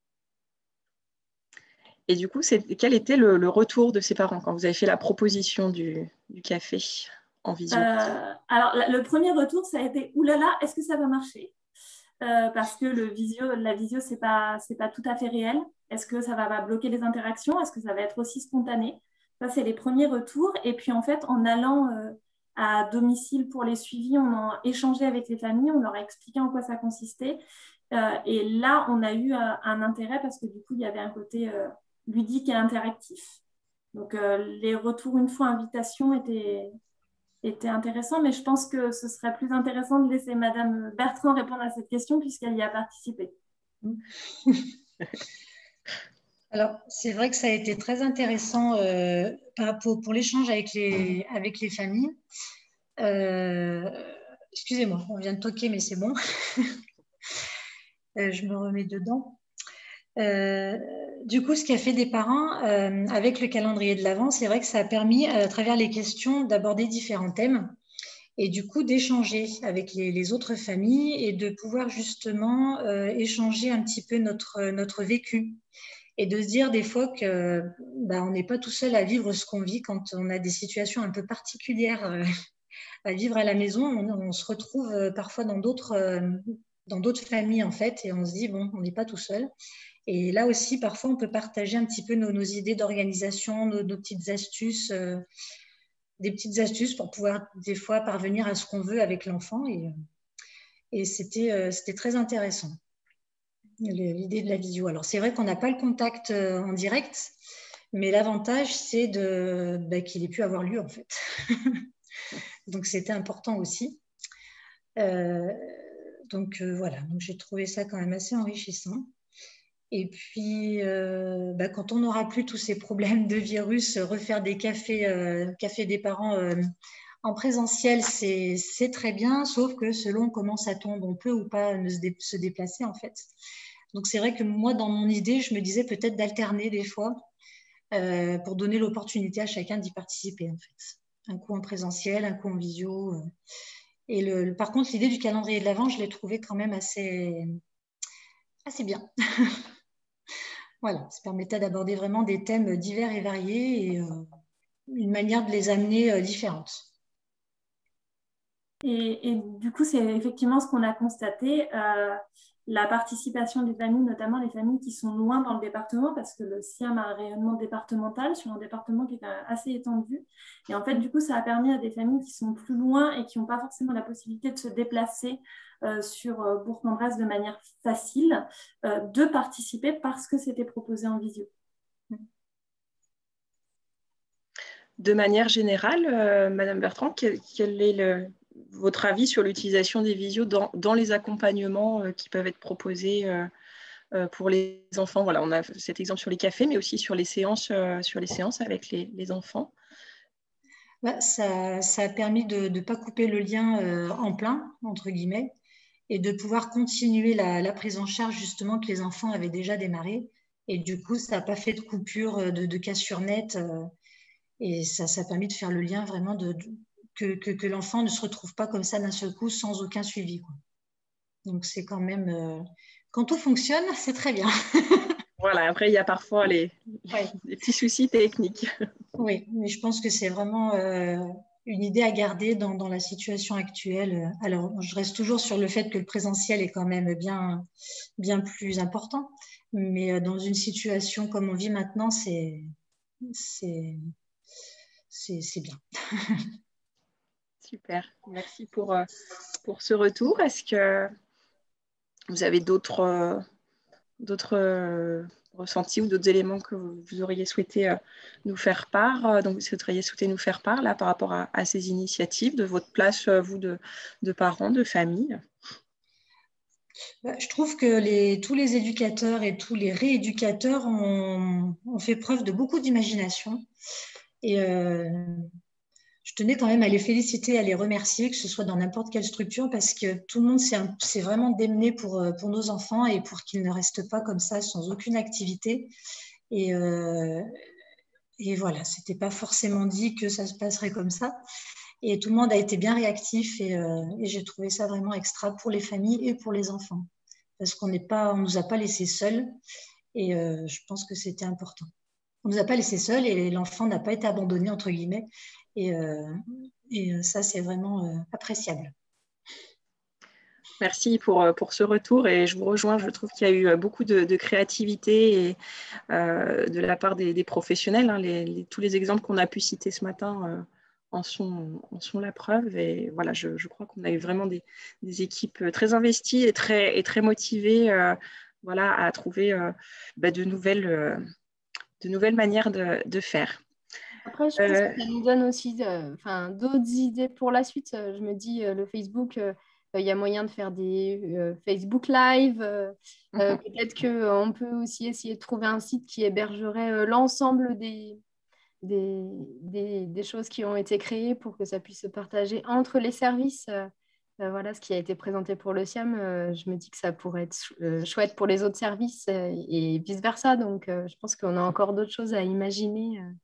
Et du coup, c'est, quel était le, le retour de ses parents quand vous avez fait la proposition du, du café en visio? euh, Alors, la, le premier retour, ça a été « oulala, est-ce que ça va marcher ?» euh, Parce que le visio, la visio, ce n'est pas, c'est pas tout à fait réel. Est-ce que ça va, va bloquer les interactions? Est-ce que ça va être aussi spontané? Ça, c'est les premiers retours. Et puis, en fait, en allant euh, à domicile pour les suivis, on a échangé avec les familles, on leur a expliqué en quoi ça consistait. Euh, et là, on a eu euh, un intérêt parce que du coup, il y avait un côté euh, ludique et interactif. Donc, euh, les retours une fois invitation étaient, étaient intéressants, mais je pense que ce serait plus intéressant de laisser Madame Bertrand répondre à cette question puisqu'elle y a participé. Alors, c'est vrai que ça a été très intéressant euh, pour, pour l'échange avec les, avec les familles. Euh, excusez-moi, on vient de toquer, mais c'est bon. euh, je me remets dedans. Euh, du coup, ce qu'a fait des parents euh, avec le calendrier de l'Avent, c'est vrai que ça a permis, à travers les questions, d'aborder différents thèmes et du coup d'échanger avec les, les autres familles et de pouvoir justement euh, échanger un petit peu notre, notre vécu. Et de se dire des fois que bah, on n'est pas tout seul à vivre ce qu'on vit quand on a des situations un peu particulières euh, à vivre à la maison. On, on se retrouve euh, parfois dans d'autres euh, dans d'autres familles en fait, et on se dit bon, on n'est pas tout seul. Et là aussi, parfois, on peut partager un petit peu nos, nos idées d'organisation, nos, nos petites astuces. Euh, des petites astuces pour pouvoir des fois parvenir à ce qu'on veut avec l'enfant. Et, et c'était euh, c'était très intéressant, l'idée de la visio. Alors, c'est vrai qu'on n'a pas le contact euh, en direct, mais l'avantage, c'est de, bah, qu'il ait pu avoir lieu, en fait. Donc, c'était important aussi. Euh, donc, euh, voilà. Donc, j'ai trouvé ça quand même assez enrichissant. Et puis, euh, bah, quand on n'aura plus tous ces problèmes de virus, refaire des cafés, euh, cafés des parents euh, en présentiel, c'est très bien, sauf que selon comment ça tombe, on peut ou pas se, dé se déplacer, en fait. Donc, c'est vrai que moi, dans mon idée, je me disais peut-être d'alterner des fois euh, pour donner l'opportunité à chacun d'y participer, en fait. Un coup en présentiel, un coup en visio. Euh. Et le, le, par contre, l'idée du calendrier de l'Avent, je l'ai trouvé quand même assez, assez bien. Voilà, ça permettait d'aborder vraiment des thèmes divers et variés et euh, une manière de les amener euh, différentes. Et, et du coup, c'est effectivement ce qu'on a constaté, euh, la participation des familles, notamment les familles qui sont loin dans le département, parce que le SIAM a un rayonnement départemental sur un département qui est assez étendu. Et en fait, du coup, ça a permis à des familles qui sont plus loin et qui n'ont pas forcément la possibilité de se déplacer euh, sur euh, Bourg-en-Bresse de manière facile, euh, de participer parce que c'était proposé en visio. De manière générale, euh, Madame Bertrand, quel, quel est le, votre avis sur l'utilisation des visios dans, dans les accompagnements euh, qui peuvent être proposés euh, euh, pour les enfants? Voilà, on a cet exemple sur les cafés, mais aussi sur les séances, euh, sur les séances avec les, les enfants. Bah, ça, ça a permis de ne pas couper le lien euh, en plein, entre guillemets, et de pouvoir continuer la, la prise en charge justement que les enfants avaient déjà démarré. Et du coup, ça n'a pas fait de coupure, de, de cassure nette. Euh, et ça, ça a permis de faire le lien vraiment de, de que, que, que l'enfant ne se retrouve pas comme ça d'un seul coup sans aucun suivi, quoi. Donc, c'est quand même… Euh, quand tout fonctionne, c'est très bien. Voilà, après, il y a parfois les, ouais. les petits soucis techniques. Oui, mais je pense que c'est vraiment euh, une idée à garder dans, dans la situation actuelle. Alors, je reste toujours sur le fait que le présentiel est quand même bien, bien plus important, mais dans une situation comme on vit maintenant, c'est bien. Super, merci pour, pour ce retour. Est-ce que vous avez d'autres d'autres ressentis ou d'autres éléments que vous, vous auriez souhaité euh, nous faire part, donc vous auriez souhaité nous faire part là par rapport à, à ces initiatives, de votre place, vous, de, de parents, de famille? Bah, je trouve que les, tous les éducateurs et tous les rééducateurs ont, ont fait preuve de beaucoup d'imagination. Et euh, je tenais quand même à les féliciter, à les remercier, que ce soit dans n'importe quelle structure, parce que tout le monde s'est vraiment démené pour, pour nos enfants et pour qu'ils ne restent pas comme ça, sans aucune activité. Et, euh, et voilà, ce n'était pas forcément dit que ça se passerait comme ça. Et tout le monde a été bien réactif et, euh, et j'ai trouvé ça vraiment extra pour les familles et pour les enfants. Parce qu'on n'est pas, on ne nous a pas laissés seuls et euh, je pense que c'était important. On ne nous a pas laissés seuls et l'enfant n'a pas été abandonné, entre guillemets. Et, euh, et ça, c'est vraiment euh, appréciable. Merci pour, pour ce retour et je vous rejoins. Je trouve qu'il y a eu beaucoup de, de créativité et, euh, de la part des, des professionnels. Hein, les, les, tous les exemples qu'on a pu citer ce matin euh, en, sont, en sont la preuve. Et voilà, je, je crois qu'on a eu vraiment des, des équipes très investies et très, et très motivées euh, voilà, à trouver euh, bah, de, nouvelles, euh, de nouvelles manières de, de faire. Après, je pense euh... que ça nous donne aussi euh, d'autres idées pour la suite. Je me dis, euh, le Facebook, il euh, y a moyen de faire des euh, Facebook Live. Euh, mm-hmm. Peut-être qu'on peut aussi essayer de trouver un site qui hébergerait euh, l'ensemble des, des, des, des choses qui ont été créées pour que ça puisse se partager entre les services. Euh, voilà ce qui a été présenté pour le SIAM. Euh, je me dis que ça pourrait être ch euh, chouette pour les autres services euh, et vice-versa. Donc, euh, je pense qu'on a encore d'autres choses à imaginer. Euh.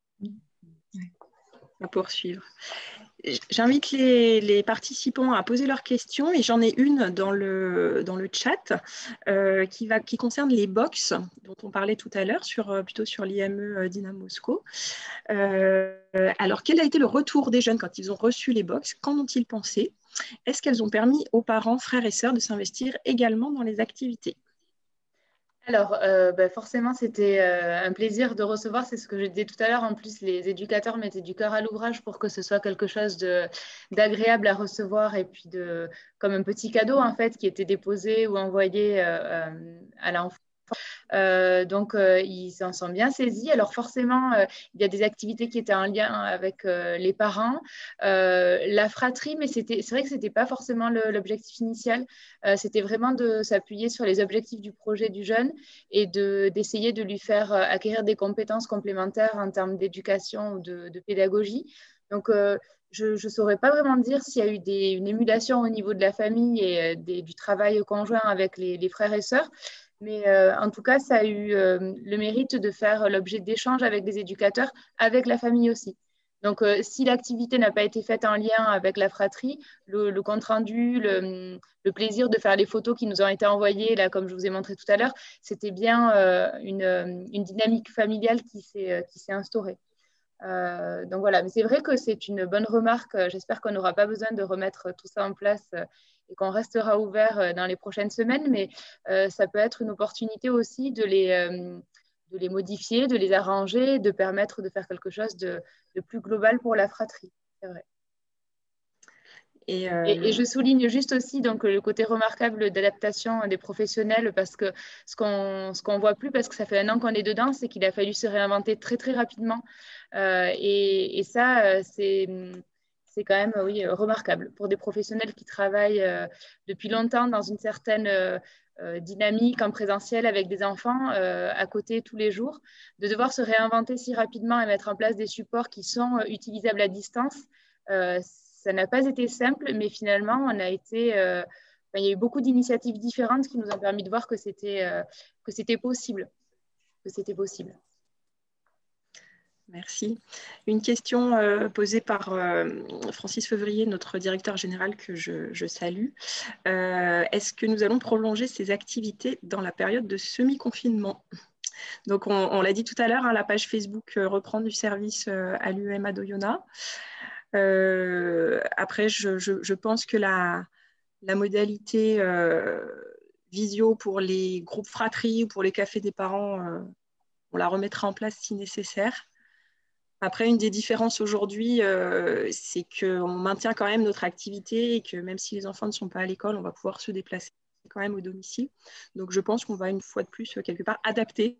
À poursuivre. J'invite les, les participants à poser leurs questions et j'en ai une dans le, dans le chat euh, qui, va, qui concerne les box dont on parlait tout à l'heure, sur, plutôt sur l'I M E Dynamosco. Euh, alors, quel a été le retour des jeunes quand ils ont reçu les box? Qu'en ont-ils pensé? Est-ce qu'elles ont permis aux parents, frères et sœurs de s'investir également dans les activités? Alors, euh, bah, forcément, c'était euh, un plaisir de recevoir. C'est ce que je disais tout à l'heure. En plus, les éducateurs mettaient du cœur à l'ouvrage pour que ce soit quelque chose de, d'agréable à recevoir et puis de, comme un petit cadeau, en fait, qui était déposé ou envoyé euh, euh, à l'enfant. Euh, donc, euh, ils s'en sont bien saisis. Alors, forcément, euh, il y a des activités qui étaient en lien avec euh, les parents, euh, la fratrie, mais c'était, c'est vrai que ce n'était pas forcément le, l'objectif initial. Euh, c'était vraiment de s'appuyer sur les objectifs du projet du jeune et de, d'essayer de lui faire euh, acquérir des compétences complémentaires en termes d'éducation ou de, de pédagogie. Donc, euh, je ne saurais pas vraiment dire s'il y a eu des, une émulation au niveau de la famille et euh, des, du travail conjoint avec les, les frères et sœurs. Mais euh, en tout cas, ça a eu euh, le mérite de faire l'objet d'échanges avec des éducateurs, avec la famille aussi. Donc, euh, si l'activité n'a pas été faite en lien avec la fratrie, le, le compte-rendu, le, le plaisir de faire les photos qui nous ont été envoyées, là, comme je vous ai montré tout à l'heure, c'était bien euh, une, une dynamique familiale qui s'est, qui s'est instaurée. Euh, donc voilà, mais c'est vrai que c'est une bonne remarque. J'espère qu'on n'aura pas besoin de remettre tout ça en place et qu'on restera ouvert dans les prochaines semaines, mais euh, ça peut être une opportunité aussi de les, euh, de les modifier, de les arranger, de permettre de faire quelque chose de, de plus global pour la fratrie. C'est vrai. Et, euh, et, et je souligne juste aussi donc, le côté remarquable d'adaptation des professionnels parce que ce qu'on ce qu'on voit plus, parce que ça fait un an qu'on est dedans, c'est qu'il a fallu se réinventer très, très rapidement. Euh, et, et ça, c'est, c'est quand même oui, remarquable pour des professionnels qui travaillent euh, depuis longtemps dans une certaine euh, dynamique en présentiel avec des enfants euh, à côté tous les jours, de devoir se réinventer si rapidement et mettre en place des supports qui sont utilisables à distance. Euh, Ça n'a pas été simple, mais finalement, on a été, euh, enfin, il y a eu beaucoup d'initiatives différentes qui nous ont permis de voir que c'était, euh, que c'était possible. Que c'était possible. Merci. Une question euh, posée par euh, Francis Fevrier, notre directeur général que je, je salue. Euh, est-ce que nous allons prolonger ces activités dans la période de semi-confinement ? Donc, on, on l'a dit tout à l'heure, hein, la page Facebook euh, reprend du service euh, à l'U E M A d'Oyonnax. Euh, après, je, je, je pense que la, la modalité euh, visio pour les groupes fratries ou pour les cafés des parents, euh, on la remettra en place si nécessaire. Après, une des différences aujourd'hui, euh, c'est qu'on maintient quand même notre activité et que même si les enfants ne sont pas à l'école, on va pouvoir se déplacer quand même au domicile. Donc, je pense qu'on va une fois de plus, quelque part, adapter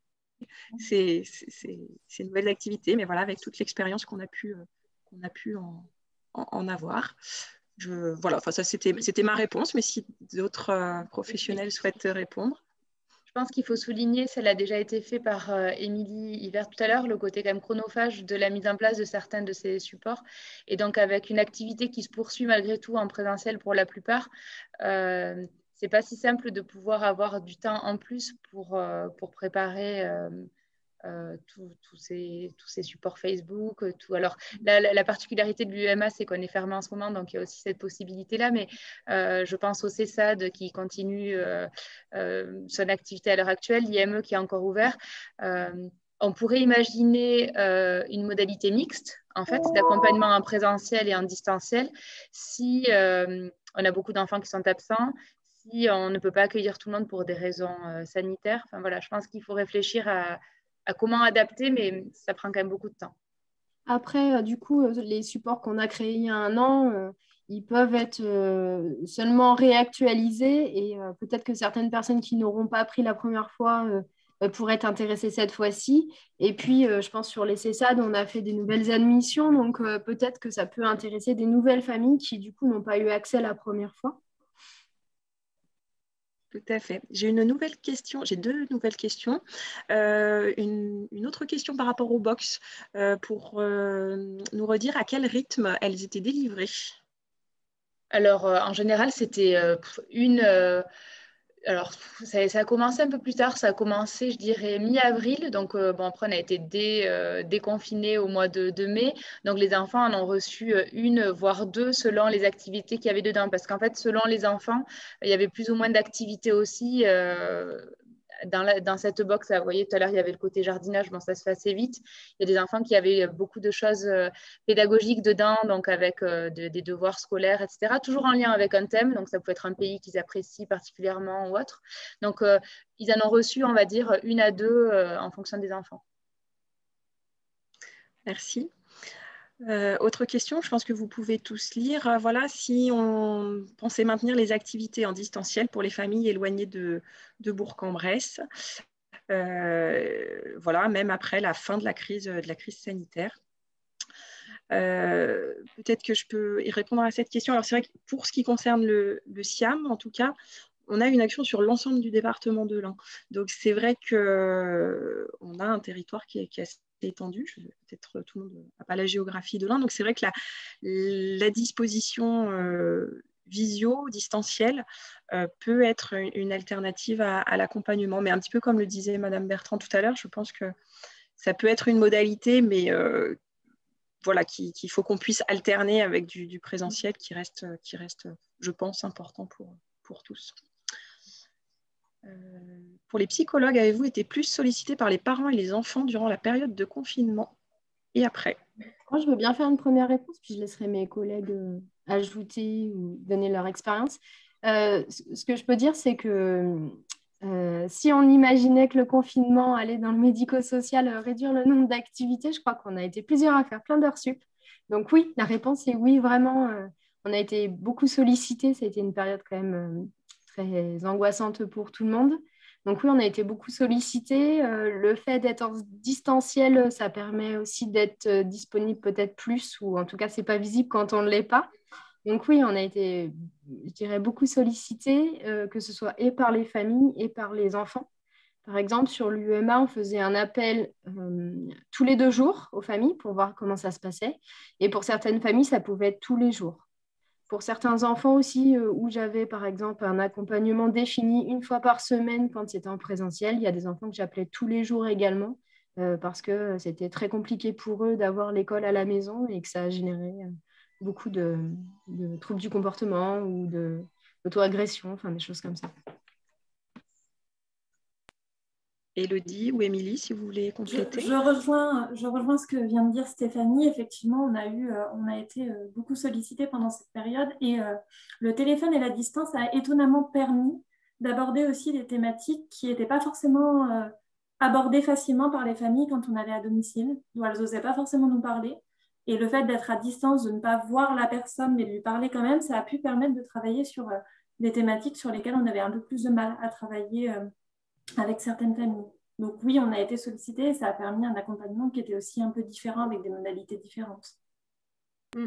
ces, ces, ces nouvelles activités, mais voilà, avec toute l'expérience qu'on a pu... Euh, qu'on a pu en, en, en avoir. Je, voilà, enfin, ça, c'était, c'était ma réponse, mais si d'autres euh, professionnels souhaitent répondre. Je pense qu'il faut souligner, ça a déjà été fait par euh, Émilie Hiver tout à l'heure, le côté quand même chronophage de la mise en place de certains de ces supports. Et donc, avec une activité qui se poursuit malgré tout en présentiel pour la plupart, euh, c'est pas si simple de pouvoir avoir du temps en plus pour, euh, pour préparer euh, Euh, tous ces, tous ces supports Facebook. Tout. Alors, la, la, la particularité de l'U E M A, c'est qu'on est fermé en ce moment, donc il y a aussi cette possibilité-là, mais euh, je pense au CESAD qui continue euh, euh, son activité à l'heure actuelle, l'I M E qui est encore ouvert. Euh, on pourrait imaginer euh, une modalité mixte, en fait, d'accompagnement en présentiel et en distanciel, si euh, on a beaucoup d'enfants qui sont absents, si on ne peut pas accueillir tout le monde pour des raisons euh, sanitaires. Enfin, voilà, je pense qu'il faut réfléchir à à comment adapter, mais ça prend quand même beaucoup de temps. Après, du coup, les supports qu'on a créés il y a un an, euh, ils peuvent être euh, seulement réactualisés et euh, peut-être que certaines personnes qui n'auront pas pris la première fois euh, pourraient être intéressées cette fois-ci. Et puis, euh, je pense sur les CESAD, on a fait des nouvelles admissions, donc euh, peut-être que ça peut intéresser des nouvelles familles qui, du coup, n'ont pas eu accès la première fois. Tout à fait. J'ai une nouvelle question, j'ai deux nouvelles questions. Euh, une, une autre question par rapport aux box euh, pour euh, nous redire à quel rythme elles étaient délivrées. Alors, euh, en général, c'était euh, une... Euh, alors, ça, ça a commencé un peu plus tard, ça a commencé, je dirais, mi-avril. Donc, euh, bon, après, on a été dé, euh, déconfinés au mois de, de mai. Donc, les enfants en ont reçu une, voire deux, selon les activités qu'il y avait dedans. Parce qu'en fait, selon les enfants, il y avait plus ou moins d'activités aussi euh, dans, la, dans cette box, là, vous voyez, tout à l'heure, il y avait le côté jardinage, bon, ça se fait assez vite. Il y a des enfants qui avaient beaucoup de choses euh, pédagogiques dedans, donc avec euh, de, des devoirs scolaires, et cetera. Toujours en lien avec un thème, donc ça peut être un pays qu'ils apprécient particulièrement ou autre. Donc, euh, ils en ont reçu, on va dire, une à deux euh, en fonction des enfants. Merci. Euh, autre question, je pense que vous pouvez tous lire. Euh, voilà, si on pensait maintenir les activités en distanciel pour les familles éloignées de, de Bourg-en-Bresse, euh, voilà, même après la fin de la crise, de la crise sanitaire. Euh, peut-être que je peux y répondre à cette question. Alors, c'est vrai que pour ce qui concerne le, le SIAM, en tout cas, on a une action sur l'ensemble du département de l'Ain. Donc, c'est vrai qu'on a un territoire qui est, qui est assez étendu. Peut-être tout le monde n'a pas la géographie de l'Ain. Donc, c'est vrai que la, la disposition euh, visio, distancielle, euh, peut être une, une alternative à, à l'accompagnement. Mais un petit peu comme le disait Madame Bertrand tout à l'heure, je pense que ça peut être une modalité, mais euh, voilà, qu'il, qu'il faut qu'on puisse alterner avec du, du présentiel qui reste, qui reste, je pense, important pour, pour tous. Euh, pour les psychologues, avez-vous été plus sollicités par les parents et les enfants durant la période de confinement et après? Moi, je veux bien faire une première réponse, puis je laisserai mes collègues euh, ajouter ou donner leur expérience. Euh, ce que je peux dire, c'est que euh, si on imaginait que le confinement allait dans le médico-social euh, réduire le nombre d'activités, je crois qu'on a été plusieurs à faire plein d'heures sup. Donc oui, la réponse est oui, vraiment. Euh, on a été beaucoup sollicités. Ça a été une période quand même euh, très angoissante pour tout le monde. Donc oui, on a été beaucoup sollicités. Euh, le fait d'être en distanciel, ça permet aussi d'être euh, disponible peut-être plus, ou en tout cas, ce n'est pas visible quand on ne l'est pas. Donc oui, on a été, je dirais, beaucoup sollicités, euh, que ce soit et par les familles et par les enfants. Par exemple, sur l'U E M A, on faisait un appel euh, tous les deux jours aux familles pour voir comment ça se passait. Et pour certaines familles, ça pouvait être tous les jours. Pour certains enfants aussi, euh, où j'avais par exemple un accompagnement défini une fois par semaine quand c'était en présentiel, il y a des enfants que j'appelais tous les jours également euh, parce que c'était très compliqué pour eux d'avoir l'école à la maison et que ça a généré euh, beaucoup de, de troubles du comportement ou de, d'auto-agression, enfin des choses comme ça. Élodie ou Émilie, si vous voulez compléter. Je, je, rejoins, je rejoins ce que vient de dire Stéphanie. Effectivement, on a, eu, euh, on a été euh, beaucoup sollicités pendant cette période et euh, le téléphone et la distance a étonnamment permis d'aborder aussi des thématiques qui n'étaient pas forcément euh, abordées facilement par les familles quand on allait à domicile, où elles n'osaient pas forcément nous parler. Et le fait d'être à distance, de ne pas voir la personne, mais de lui parler quand même, ça a pu permettre de travailler sur euh, des thématiques sur lesquelles on avait un peu plus de mal à travailler euh, avec certaines familles. Donc oui, on a été sollicité et ça a permis un accompagnement qui était aussi un peu différent avec des modalités différentes. Mm.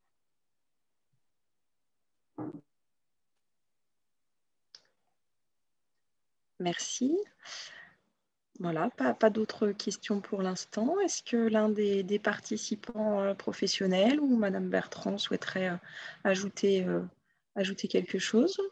Merci. Voilà, pas, pas d'autres questions pour l'instant. Est-ce que l'un des, des participants euh, professionnels ou Madame Bertrand souhaiterait euh, ajouter, euh, ajouter quelque chose?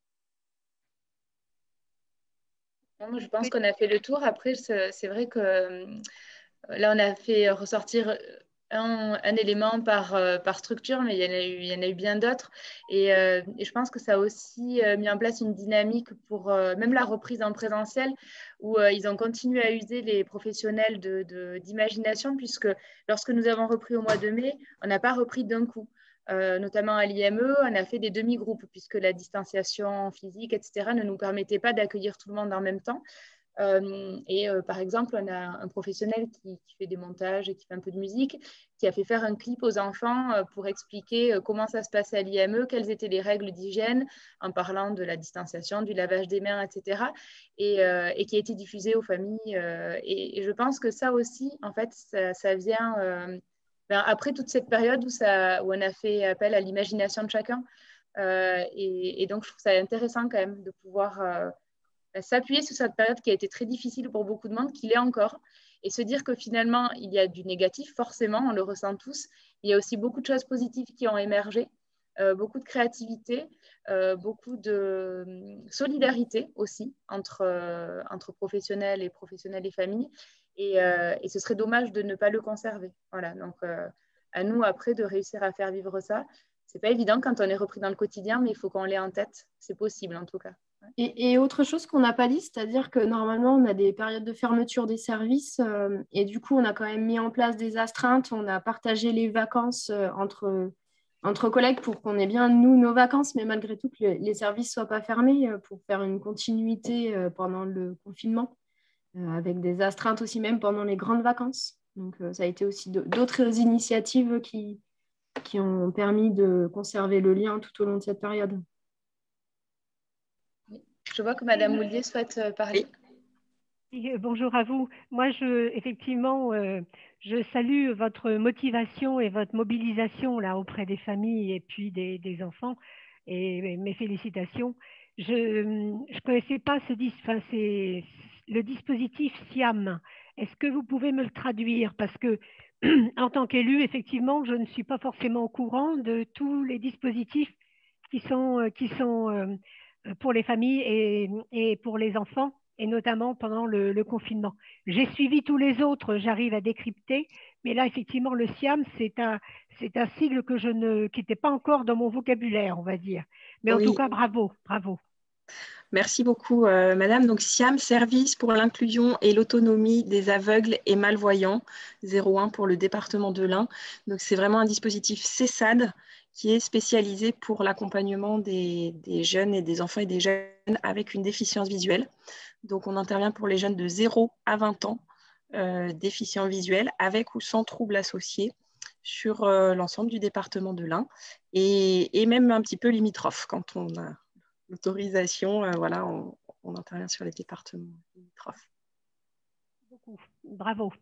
Non, je pense qu'on a fait le tour. Après, c'est, c'est vrai que euh, là, on a fait ressortir un, un élément par, euh, par structure, mais il y en a eu, il y en a eu bien d'autres. Et, euh, et je pense que ça a aussi euh, mis en place une dynamique pour euh, même la reprise en présentiel, où euh, ils ont continué à user les professionnels de, de, d'imagination, puisque lorsque nous avons repris au mois de mai, on n'a pas repris d'un coup. Euh, notamment à l'I M E, on a fait des demi-groupes, puisque la distanciation physique, et cetera, ne nous permettait pas d'accueillir tout le monde en même temps. Euh, et euh, par exemple, on a un professionnel qui, qui fait des montages et qui fait un peu de musique, qui a fait faire un clip aux enfants euh, pour expliquer euh, comment ça se passait à l'I M E, quelles étaient les règles d'hygiène, en parlant de la distanciation, du lavage des mains, et cetera. Et, euh, et qui a été diffusé aux familles. Euh, et, et je pense que ça aussi, en fait, ça, ça vient euh, ben, après toute cette période où, ça, où on a fait appel à l'imagination de chacun. Euh, et, et donc, je trouve ça intéressant quand même de pouvoir... Euh, s'appuyer sur cette période qui a été très difficile pour beaucoup de monde, qu'il est encore, et se dire que finalement, il y a du négatif, forcément, on le ressent tous. Il y a aussi beaucoup de choses positives qui ont émergé, euh, beaucoup de créativité, euh, beaucoup de solidarité aussi entre, euh, entre professionnels et professionnels et familles. Et, euh, et ce serait dommage de ne pas le conserver. Voilà, donc euh, à nous après de réussir à faire vivre ça. C'est pas évident quand on est repris dans le quotidien, mais il faut qu'on l'ait en tête. C'est possible en tout cas. Et, et autre chose qu'on n'a pas dit, c'est-à-dire que normalement, on a des périodes de fermeture des services euh, et du coup, on a quand même mis en place des astreintes, on a partagé les vacances euh, entre, entre collègues pour qu'on ait bien, nous, nos vacances, mais malgré tout, que le- les services ne soient pas fermés euh, pour faire une continuité euh, pendant le confinement, euh, avec des astreintes aussi même pendant les grandes vacances. Donc, euh, ça a été aussi de- d'autres initiatives qui, qui ont permis de conserver le lien tout au long de cette période. Je vois que Madame Houllier souhaite euh, parler. Oui, bonjour à vous. Moi, je, effectivement, euh, je salue votre motivation et votre mobilisation là auprès des familles et puis des, des enfants, et, et mes félicitations. Je ne connaissais pas ce dis, enfin, c'est, le dispositif SIAM. Est-ce que vous pouvez me le traduire? Parce que en tant qu'élu, effectivement, je ne suis pas forcément au courant de tous les dispositifs qui sont, euh, qui sont euh, pour les familles et, et pour les enfants, et notamment pendant le, le confinement. J'ai suivi tous les autres, j'arrive à décrypter, mais là, effectivement, le SIAM, c'est un, c'est un sigle que je ne, qui n'était pas encore dans mon vocabulaire, on va dire. Mais en Oui. tout cas, bravo, bravo. Merci beaucoup, euh, Madame. Donc, SIAM, Service pour l'inclusion et l'autonomie des aveugles et malvoyants, zéro un pour le département de l'Ain. Donc, c'est vraiment un dispositif CESAD qui est spécialisé pour l'accompagnement des, des jeunes et des enfants et des jeunes avec une déficience visuelle. Donc, on intervient pour les jeunes de zéro à vingt ans, euh, déficients visuels, avec ou sans troubles associés, sur euh, l'ensemble du département de l'Ain, et, et même un petit peu limitrophe quand on a l'autorisation, euh, voilà, on, on intervient sur les départements limitrophes. Beaucoup. Bravo.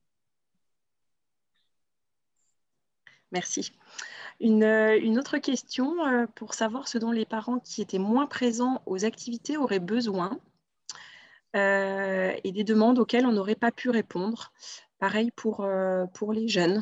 Merci. Une, une autre question euh, pour savoir ce dont les parents qui étaient moins présents aux activités auraient besoin euh, et des demandes auxquelles on n'aurait pas pu répondre. Pareil pour, euh, pour les jeunes.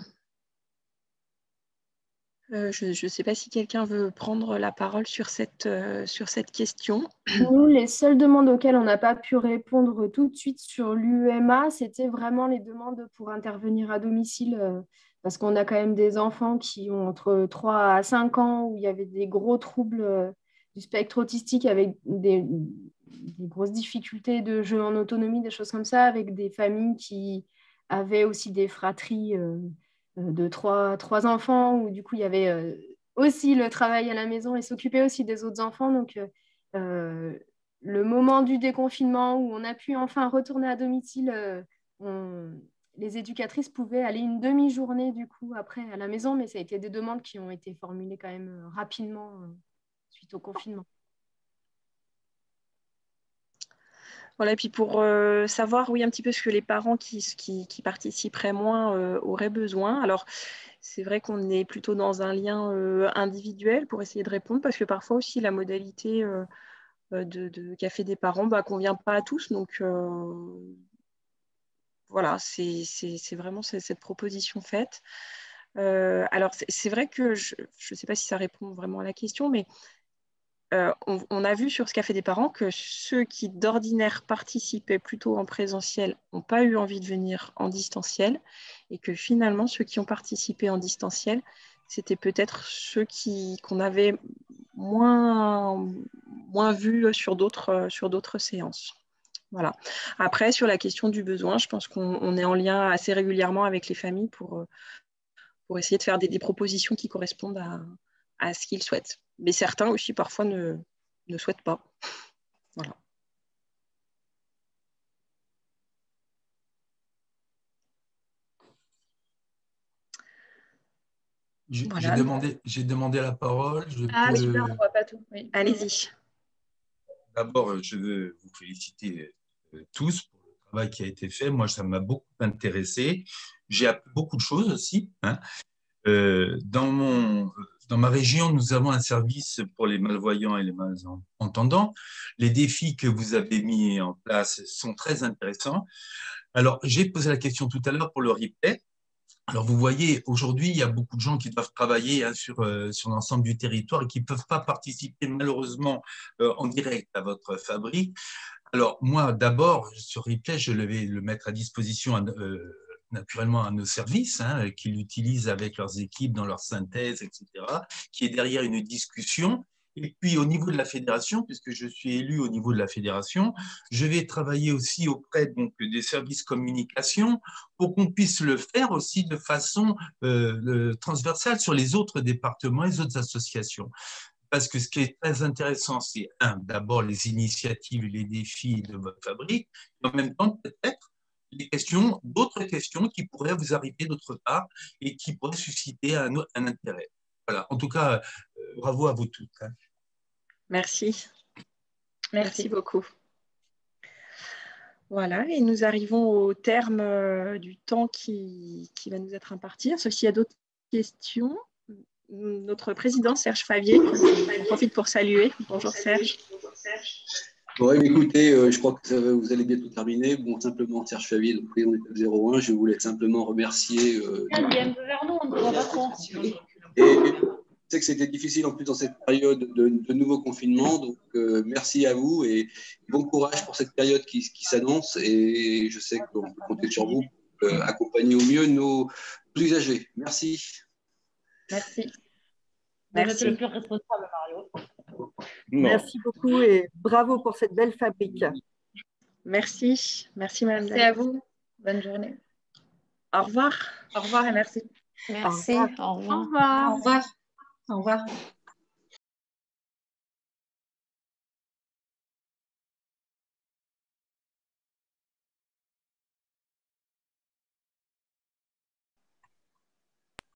Euh, je ne sais pas si quelqu'un veut prendre la parole sur cette, euh, sur cette question. Nous, les seules demandes auxquelles on n'a pas pu répondre tout de suite sur l'U E M A, c'était vraiment les demandes pour intervenir à domicile, euh, parce qu'on a quand même des enfants qui ont entre trois à cinq ans où il y avait des gros troubles euh, du spectre autistique avec des, des grosses difficultés de jeu en autonomie, des choses comme ça, avec des familles qui avaient aussi des fratries euh, de trois, trois enfants, où du coup il y avait euh, aussi le travail à la maison et s'occuper aussi des autres enfants. Donc, euh, euh, le moment du déconfinement où on a pu enfin retourner à domicile, euh, on, les éducatrices pouvaient aller une demi-journée du coup après à la maison, mais ça a été des demandes qui ont été formulées quand même euh, rapidement euh, suite au confinement. Voilà, et puis pour euh, savoir, oui, un petit peu ce que les parents qui, qui, qui participeraient moins euh, auraient besoin. Alors, c'est vrai qu'on est plutôt dans un lien euh, individuel pour essayer de répondre, parce que parfois aussi la modalité euh, de, de café des parents ne bah, convient pas à tous. Donc, euh, voilà, c'est vraiment cette proposition faite. Euh, alors, c'est vrai que je ne sais pas si ça répond vraiment à la question, mais Euh, on, on a vu sur ce qu'a fait des parents que ceux qui d'ordinaire participaient plutôt en présentiel n'ont pas eu envie de venir en distanciel, et que finalement ceux qui ont participé en distanciel, c'était peut-être ceux qu'on avait moins, moins vus sur d'autres sur d'autres séances. Voilà. Après, sur la question du besoin, je pense qu'on est en lien assez régulièrement avec les familles pour, pour essayer de faire des, des propositions qui correspondent à, à ce qu'ils souhaitent. Mais certains aussi parfois ne, ne souhaitent pas. Voilà. J'ai Voilà. demandé, demandé la parole. Je ah, peux... super, on ne voit pas tout. Oui. Allez-y. D'abord, je veux vous féliciter tous pour le travail qui a été fait. Moi, ça m'a beaucoup intéressé. J'ai appris beaucoup de choses aussi. Hein. Euh, dans, mon, dans ma région, nous avons un service pour les malvoyants et les malentendants. Les défis que vous avez mis en place sont très intéressants. Alors, j'ai posé la question tout à l'heure pour le replay. Alors, vous voyez, aujourd'hui, il y a beaucoup de gens qui doivent travailler hein, sur, euh, sur l'ensemble du territoire et qui ne peuvent pas participer malheureusement euh, en direct à votre fabrique. Alors, moi, d'abord, ce replay, je vais le mettre à disposition euh, naturellement à nos services, hein, qui l'utilisent avec leurs équipes dans leur synthèse, et cetera, qui est derrière une discussion Et puis, au niveau de la fédération, puisque je suis élu au niveau de la fédération, je vais travailler aussi auprès donc, des services communication pour qu'on puisse le faire aussi de façon euh, transversale sur les autres départements et les autres associations. Parce que ce qui est très intéressant, c'est, un, d'abord les initiatives et les défis de votre fabrique, et en même temps, peut-être, des questions, d'autres questions qui pourraient vous arriver d'autre part et qui pourraient susciter un, un intérêt. Voilà. En tout cas, euh, bravo à vous toutes. Hein. Merci. Merci. Merci beaucoup. Voilà, et nous arrivons au terme euh, du temps qui, qui va nous être imparti. Sauf s'il y a d'autres questions. Notre président Serge Favier, je profite pour saluer. Bonjour Serge. Bon, écoutez, euh, je crois que ça, vous allez bientôt terminer. Bon, simplement, Serge Favier, donc président du zéro un, je voulais simplement remercier. Euh, Il y a un peu vers nous, on ne voit pas trop. Et je sais que c'était difficile en plus dans cette période de, de nouveau confinement, donc euh, merci à vous et bon courage pour cette période qui, qui s'annonce. Et je sais qu'on peut compter sur vous pour euh, accompagner au mieux nos usagers. Merci. Merci. Merci. Le plus responsable, Mario. Merci beaucoup et bravo pour cette belle fabrique. Merci. Merci, Madame. Merci à vous. Bonne journée. Au revoir. Au revoir et merci. Merci. Au revoir. Au revoir. Au revoir. Au revoir.